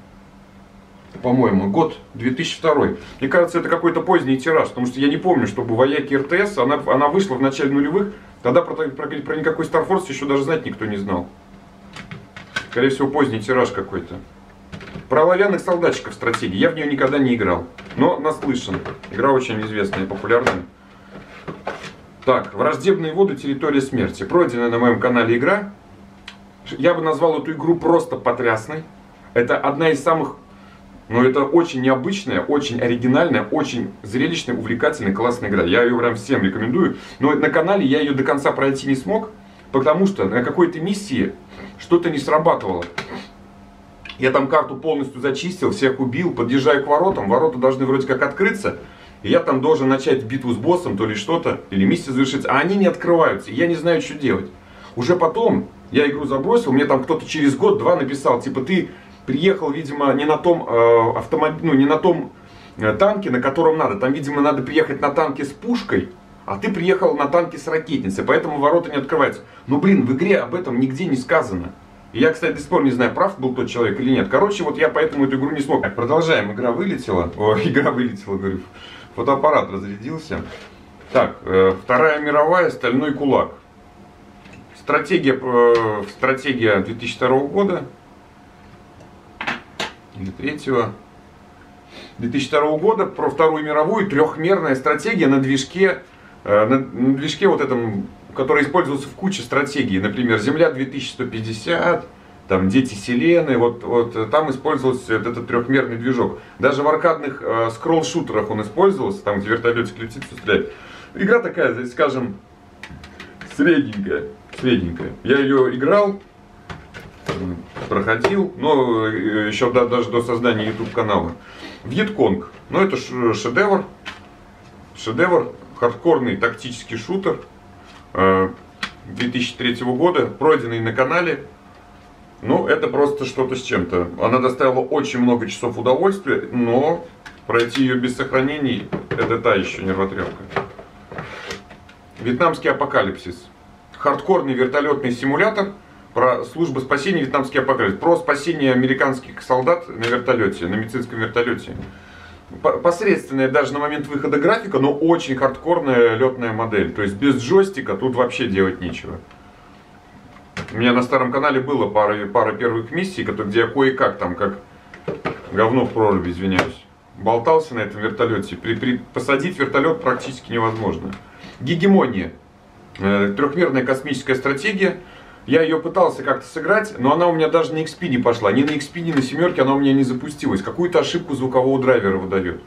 По-моему, год 2002. Мне кажется, это какой-то поздний тираж, потому что я не помню, чтобы Вояки РТС, она вышла в начале нулевых, тогда про никакой Star Force еще даже знать никто не знал. Скорее всего, поздний тираж какой-то. Про оловянных солдатчиков стратегии. Я в нее никогда не играл, но наслышан. Игра очень известная и популярная. Так, враждебные воды, территория смерти. Пройденная на моем канале игра. Я бы назвал эту игру просто потрясной. Это одна из самых... Но это очень необычная, очень оригинальная, очень зрелищная, увлекательная, классная игра. Я ее прям всем рекомендую. Но на канале я ее до конца пройти не смог, потому что на какой-то миссии что-то не срабатывало. Я там карту полностью зачистил, всех убил, подъезжаю к воротам. Ворота должны вроде как открыться. И я там должен начать битву с боссом, то ли что-то, или миссия завершится. А они не открываются, и я не знаю, что делать. Уже потом я игру забросил, мне там кто-то через год-два написал, типа ты... Приехал, видимо, не на том не на том танке, на котором надо. Там, видимо, надо приехать на танке с пушкой, а ты приехал на танке с ракетницей, поэтому ворота не открываются. Но, блин, в игре об этом нигде не сказано. И я, кстати, до сих пор не знаю, прав был тот человек или нет. Короче, вот я поэтому эту игру не смог. Так, продолжаем. Игра вылетела. Игра вылетела, говорю. Фотоаппарат разрядился. Так, Вторая мировая, Стальной кулак. Стратегия 2002 года. Или 2002 года про Вторую мировую, трехмерная стратегия на движке вот этом, который использовался в куче стратегий. Например, Земля 2150, там Дети Селены, вот там использовался этот трехмерный движок. Даже в аркадных скролл-шутерах он использовался, там где вертолетик летит, стреляет. Игра такая, скажем, средненькая. Я ее играл, проходил, но еще даже до создания YouTube канала. Вьетконг. Ну это шедевр, хардкорный тактический шутер 2003 года, пройденный на канале. Ну это просто что-то с чем-то. Она доставила очень много часов удовольствия, но пройти ее без сохранений это та еще нервотрепка. Вьетнамский апокалипсис. Хардкорный вертолетный симулятор, Про службу спасения вьетнамский апокалипсис. Про спасение американских солдат на вертолете, на медицинском вертолете. Посредственная даже на момент выхода графика, но очень хардкорная летная модель. То есть без джойстика тут вообще делать нечего. У меня на старом канале было пара первых миссий, где я кое-как там, как говно в проруби, извиняюсь, болтался на этом вертолете. Посадить вертолет практически невозможно. Гегемония. Трехмерная космическая стратегия. Я ее пытался как-то сыграть, но она у меня даже на XP не пошла. Ни на XP, ни на семерке она у меня не запустилась. Какую-то ошибку звукового драйвера выдает.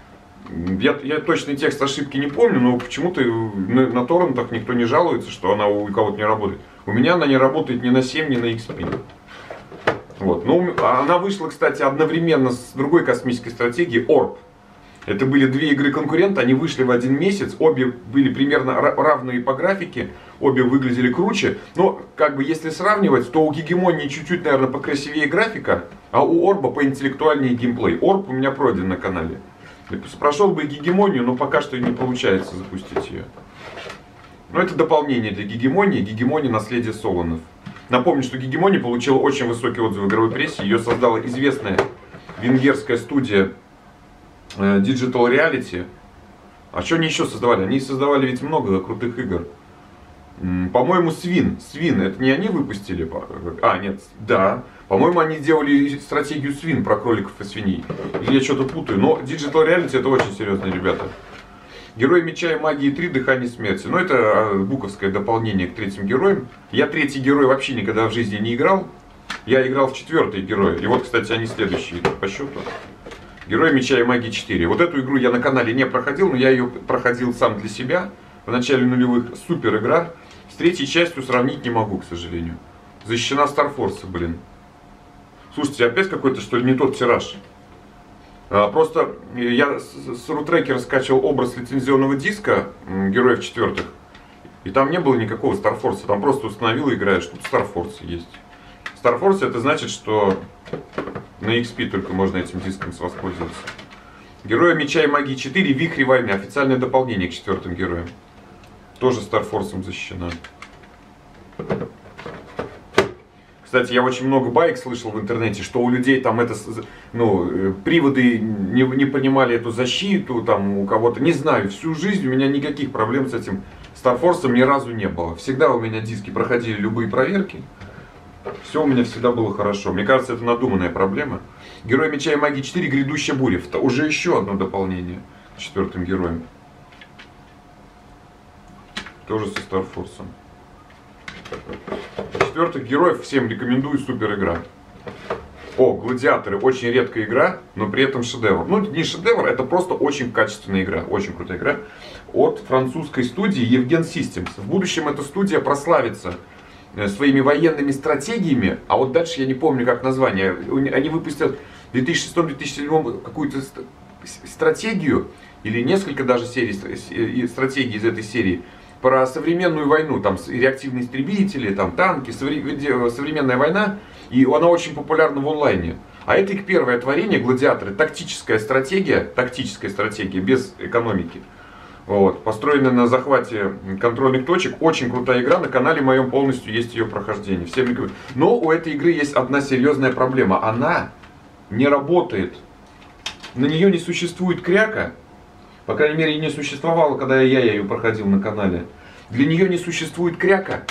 Я точный текст ошибки не помню, но почему-то на торрентах никто не жалуется, что она у кого-то не работает. У меня она не работает ни на 7, ни на XP. Вот. Ну, она вышла, кстати, одновременно с другой космической стратегией Orb. Это были две игры-конкурента, они вышли в один месяц, обе были примерно равные по графике, обе выглядели круче. Но, как бы, если сравнивать, то у Гегемонии чуть-чуть, наверное, покрасивее графика, а у Орба поинтеллектуальнее геймплей. Орб у меня пройден на канале. Прошел бы и Гегемонию, но пока что не получается запустить ее. Но это дополнение для Гегемонии, Гегемония наследие Солонов. Напомню, что Гегемония получила очень высокий отзыв в игровой прессе, ее создала известная венгерская студия Digital Reality. А что они еще создавали? Они создавали ведь много крутых игр. По-моему, Свин, это не они выпустили? А, нет, да. По-моему, они делали стратегию Свин про кроликов и свиней. Или я что-то путаю. Но Digital Reality это очень серьезные ребята. Герои Меча и Магии 3. Дыхание смерти. Ну, это буковское дополнение к третьим героям. Я третий герой вообще никогда в жизни не играл. Я играл в четвертый герой. И вот, кстати, они следующие идут по счету. Герои Меча и Магии 4. Вот эту игру я на канале не проходил, но я ее проходил сам для себя. В начале нулевых. Супер игра. С третьей частью сравнить не могу, к сожалению. Защищена Старфорса, блин. Слушайте, опять какой-то, что ли, не тот тираж. Просто я с рутрекера скачивал образ лицензионного диска героев четвертых. И там не было никакого Старфорса. Там просто установил и играешь. Тут Старфорс есть. Старфорс это значит, что на XP только можно этим диском воспользоваться. Герои Меча и Магии 4. Вихри войны. Официальное дополнение к четвертым героям. Тоже Старфорсом защищена. Кстати, я очень много баек слышал в интернете, что у людей там это, ну, приводы не понимали эту защиту, там у кого-то, не знаю, всю жизнь у меня никаких проблем с этим Старфорсом ни разу не было. Всегда у меня диски проходили любые проверки, все у меня всегда было хорошо. Мне кажется, это надуманная проблема. Герой Меча и Магии 4. Грядущая буря. Это уже еще одно дополнение к четвертым героям. Тоже со Старфорсом. Четвертых героев всем рекомендую, супер игра. О, Гладиаторы, очень редкая игра, но при этом шедевр. Ну, не шедевр, это просто очень качественная игра, очень крутая игра. От французской студии Евген Systems. В будущем эта студия прославится своими военными стратегиями, а вот дальше я не помню как название. Они выпустят в 2006-2007 какую-то стратегию, или несколько даже стратегий из этой серии, про современную войну, там реактивные истребители, там танки, современная война, и она очень популярна в онлайне. А это их первое творение, Гладиаторы, тактическая стратегия без экономики. Вот, построенная на захвате контрольных точек, очень крутая игра, на канале моем полностью есть ее прохождение. Всем рекомендую. Но у этой игры есть одна серьезная проблема, она не работает, на нее не существует кряка. По крайней мере, не существовало, когда я ее проходил на канале. Для нее не существует кряка.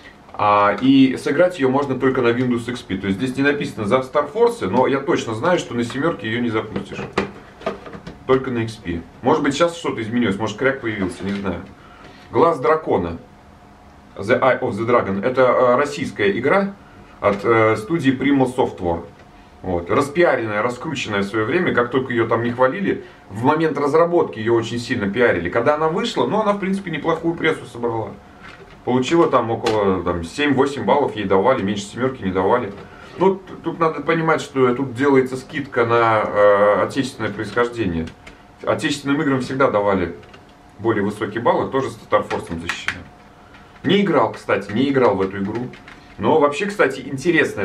И сыграть ее можно только на Windows XP. То есть здесь не написано за Starforce, но я точно знаю, что на семерке ее не запустишь. Только на XP. Может быть, сейчас что-то изменилось, может кряк появился, не знаю. Глаз дракона. The Eye of the Dragon. Это российская игра от студии Primal Software. Вот. Распиаренная, раскрученная в свое время, как только ее там не хвалили, в момент разработки ее очень сильно пиарили. Когда она вышла, ну она в принципе неплохую прессу собрала. Получила там около 7-8 баллов ей давали, меньше семерки не давали. Ну, тут надо понимать, что тут делается скидка на отечественное происхождение. Отечественным играм всегда давали более высокие баллы, тоже с Старфорсом защищены. Не играл, кстати, не играл в эту игру. Но вообще, кстати, интересная.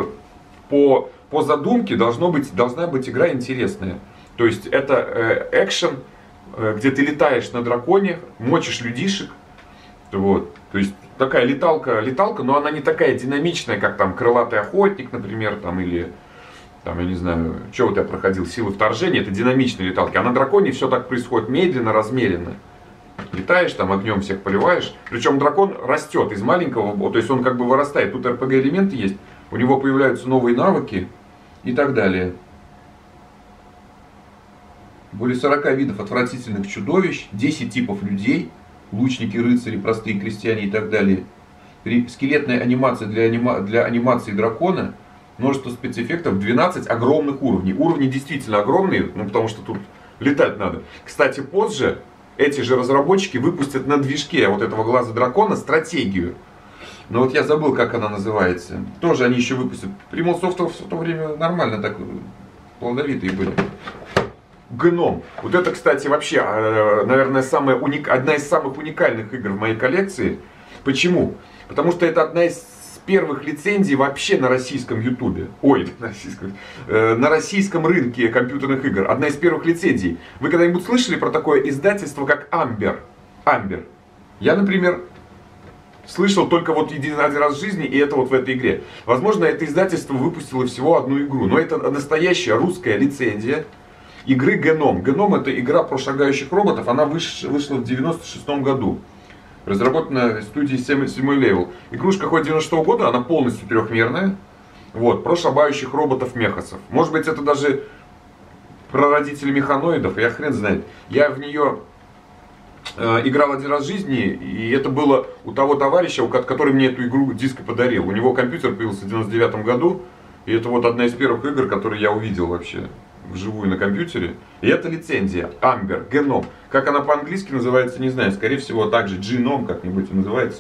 По задумке должна быть игра интересная. То есть это экшен, где ты летаешь на драконе, мочишь людишек. Вот. То есть такая леталка, но она не такая динамичная, как там крылатый охотник, например, там, или там, я не знаю, что вот я проходил, силы вторжения, это динамичные леталки. А на драконе все так происходит медленно, размеренно. Летаешь, там огнем всех поливаешь. Причем дракон растет из маленького, то есть он как бы вырастает. Тут РПГ элементы есть, у него появляются новые навыки и так далее. Более 40 видов отвратительных чудовищ, 10 типов людей, лучники, рыцари, простые крестьяне и так далее. Скелетная анимация для анимации дракона, множество спецэффектов, 12 огромных уровней. Уровни действительно огромные, ну потому что тут летать надо. Кстати, позже эти же разработчики выпустят на движке вот этого глаза дракона стратегию. Но вот я забыл, как она называется. Тоже они еще выпустят. Primal Software в то время нормально так плодовитые были. Гном. Вот это, кстати, вообще, наверное, одна из самых уникальных игр в моей коллекции. Почему? Потому что это одна из первых лицензий вообще на российском ютубе. Ой, на российском рынке компьютерных игр. Одна из первых лицензий. Вы когда-нибудь слышали про такое издательство, как Amber? Amber. Я, например, слышал только вот один раз в жизни, и это вот в этой игре. Возможно, это издательство выпустило всего одну игру. Но это настоящая русская лицензия игры Геном. Геном — это игра про шагающих роботов. Она вышла в 96 году. Разработана студией 7 Level. Игрушка хоть 96 года, она полностью трехмерная. Вот, про шагающих роботов-мехасов. Может быть, это даже прародители механоидов, я хрен знает. Я в нее играл один раз в жизни, и это было у того товарища, который мне эту игру диско подарил. У него компьютер появился в 99 году, и это вот одна из первых игр, которые я увидел вообще вживую на компьютере. И это лицензия Amber, Геном. Как она по-английски называется, не знаю. Скорее всего, также Genome как-нибудь называется.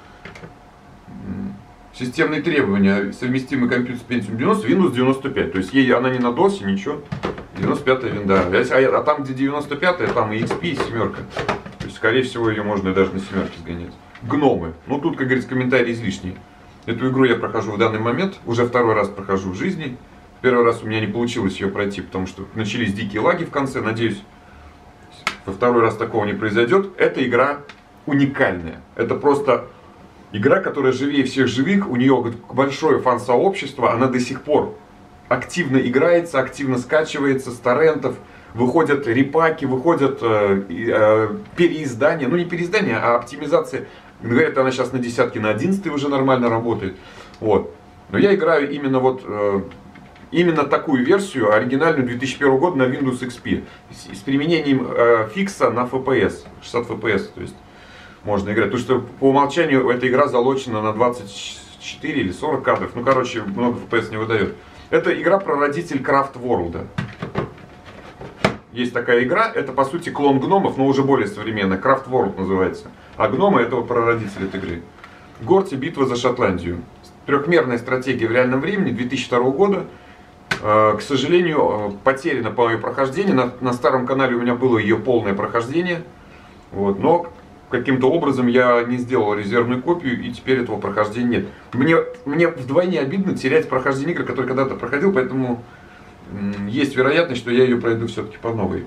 Системные требования. Совместимый компьютер с Pentium 90, Windows 95. То есть она не на DOS, ничего. 95-я винда. А там, где 95-я, там и XP, и семерка. То есть, скорее всего, ее можно даже на семерке сгонять. Гномы. Ну, тут, как говорится, комментарий излишний. Эту игру я прохожу в данный момент. Уже второй раз прохожу в жизни. Первый раз у меня не получилось ее пройти, потому что начались дикие лаги в конце. Надеюсь, во второй раз такого не произойдет. Эта игра уникальная. Это просто игра, которая живее всех живых. У нее большое фан-сообщество. Она до сих пор активно играется, активно скачивается с торрентов. Выходят репаки, выходят переиздания. Ну не переиздания, а оптимизация. Говорят, она сейчас на десятке, на 11 уже нормально работает. Вот. Но я играю именно такую версию, оригинальную 2001 года на Windows XP. С применением фикса на FPS, 60 FPS. То есть можно играть. Потому что по умолчанию эта игра залочена на 24 или 40 кадров. Ну, короче, много FPS не выдает. Это игра прародитель Craft World. Есть такая игра, это по сути клон гномов, но уже более современная. Craft World называется. А гномы — это вот прародитель этой игры. Горти, битва за Шотландию. Трехмерная стратегия в реальном времени 2002 года. К сожалению, потеряно по ее прохождению. На старом канале у меня было ее полное прохождение. Вот, но каким-то образом я не сделал резервную копию, и теперь этого прохождения нет. Мне вдвойне обидно терять прохождение игры, которые когда-то проходил, поэтому есть вероятность, что я ее пройду все-таки по новой.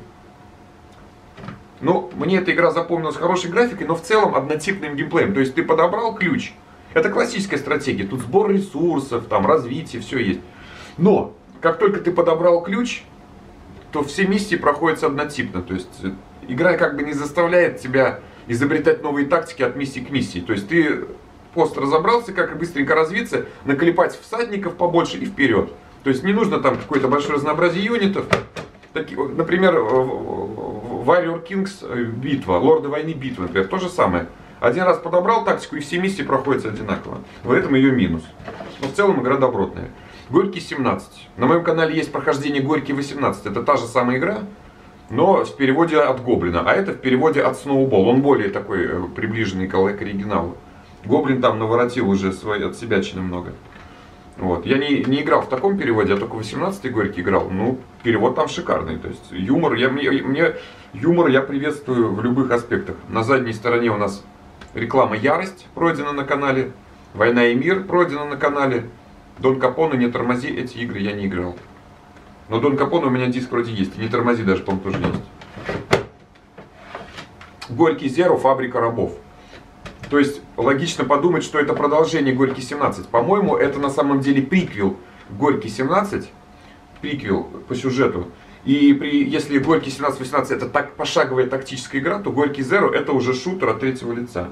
Но мне эта игра запомнилась хорошей графикой, но в целом однотипным геймплеем. То есть ты подобрал ключ. Это классическая стратегия. Тут сбор ресурсов, там развитие, все есть. Но как только ты подобрал ключ, то все миссии проходят однотипно. То есть игра как бы не заставляет тебя изобретать новые тактики от миссии к миссии. То есть ты просто разобрался, как быстренько развиться, наколепать всадников побольше и вперед. То есть не нужно там какое-то большое разнообразие юнитов. Например, Warrior Kings битва, Лорды войны битва, например, то же самое. Один раз подобрал тактику, и все миссии проходят одинаково. В этом ее минус. Но в целом игра добротная. Горький 17. На моем канале есть прохождение Горький 18. Это та же самая игра, но в переводе от Гоблина. А это в переводе от Snowball. Он более такой приближенный к оригиналу. Гоблин там наворотил уже от себячины много. Вот. Я не играл в таком переводе, я только 18-й Горький играл. Ну, перевод там шикарный. То есть юмор, юмор я приветствую в любых аспектах. На задней стороне у нас реклама «Ярость» пройдена на канале. «Война и мир» пройдена на канале. Дон Капоне, «Не тормози», эти игры я не играл. Но Дон Капоне у меня диск вроде есть. И «Не тормози» даже, по-моему, тоже есть. Горький Зеро, «Фабрика рабов». То есть логично подумать, что это продолжение Горький 17. По-моему, это на самом деле приквел Горький 17, приквел по сюжету. И если Горький 17-18 это так пошаговая тактическая игра, то Горький Zero это уже шутер от третьего лица.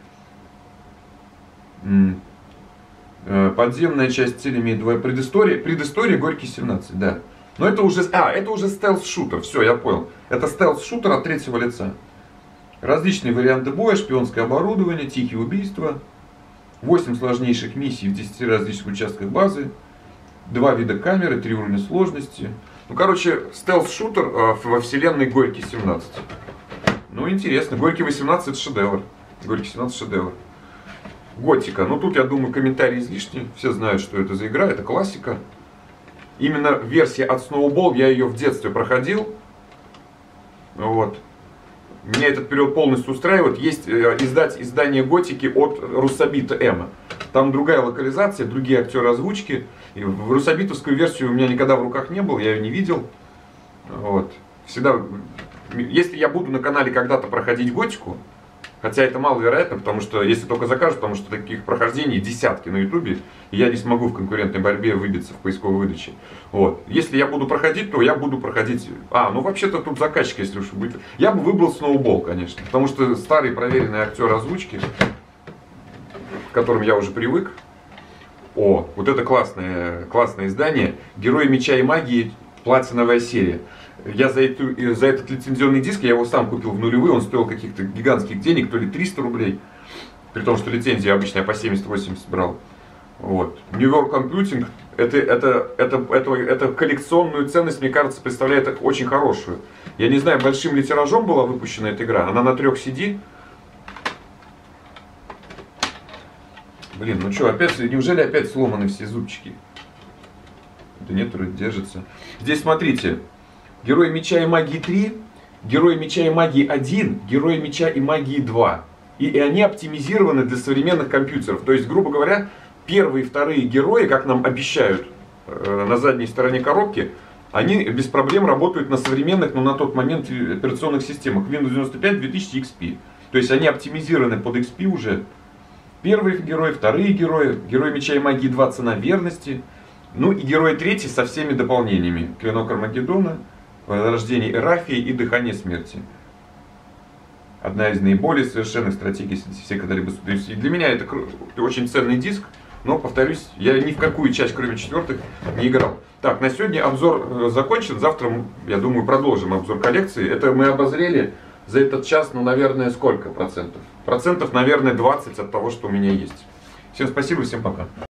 Подземная часть цели имеет двое предыстории. Предыстория Горький 17, да. Но это уже, это уже стелс-шутер, все, я понял. Это стелс-шутер от третьего лица. Различные варианты боя, шпионское оборудование, тихие убийства, 8 сложнейших миссий в 10 различных участках базы, 2 вида камеры, 3 уровня сложности. Ну, короче, стелс-шутер во вселенной Горький 17. Ну, интересно. Горький 18 это шедевр. Горький 17 шедевр. Готика. Ну, тут, я думаю, комментарии излишни. Все знают, что это за игра. Это классика. Именно версия от Snowball, я ее в детстве проходил. Вот. Меня этот период полностью устраивает. Есть издание Готики от Руссобита Эма. Там другая локализация, другие актеры озвучки. И в руссобитовскую версию у меня никогда в руках не было, я ее не видел. Вот. Всегда, если я буду на канале когда-то проходить Готику, хотя это маловероятно, потому что если только закажут, потому что таких прохождений десятки на ютубе, и я не смогу в конкурентной борьбе выбиться в поисковой выдаче. Вот. Если я буду проходить, то я буду проходить... ну вообще-то тут заказчик, если уж будет... Я бы выбрал Snowball, конечно, потому что старый проверенный актер озвучки, к которым я уже привык. Вот это классное издание. Герои меча и магии, платиновая серия. Я за этот лицензионный диск, я его сам купил в нулевые, он стоил каких-то гигантских денег, то ли 300 рублей. При том, что лицензия обычно я по 70-80 брал. Вот. New World Computing, это коллекционную ценность, мне кажется, представляет очень хорошую. Я не знаю, большим ли тиражом была выпущена эта игра. Она на 3 CD. Блин, ну что, опять, неужели опять сломаны все зубчики? Да нет, вроде держится. Здесь смотрите, Герои меча и магии 3, Герои меча и магии 1, Герои меча и магии 2. И они оптимизированы для современных компьютеров. То есть, грубо говоря, первые и вторые герои, как нам обещают на задней стороне коробки, они без проблем работают на современных, но на тот момент операционных системах Windows 95 2000 XP. То есть они оптимизированы под XP уже. Первые герои, вторые герои, Герои меча и магии 2 цена верности. Ну и герой третий со всеми дополнениями. Клинок Армагеддона, Возрождение Эрафии и Дыхание смерти. Одна из наиболее совершенных стратегий все когда-либо. Для меня это очень ценный диск, но, повторюсь, я ни в какую часть, кроме четвертых, не играл. Так, на сегодня обзор закончен. Завтра, я думаю, продолжим обзор коллекции. Это мы обозрели за этот час, ну, наверное, сколько процентов? Процентов, наверное, 20 от того, что у меня есть. Всем спасибо, всем пока.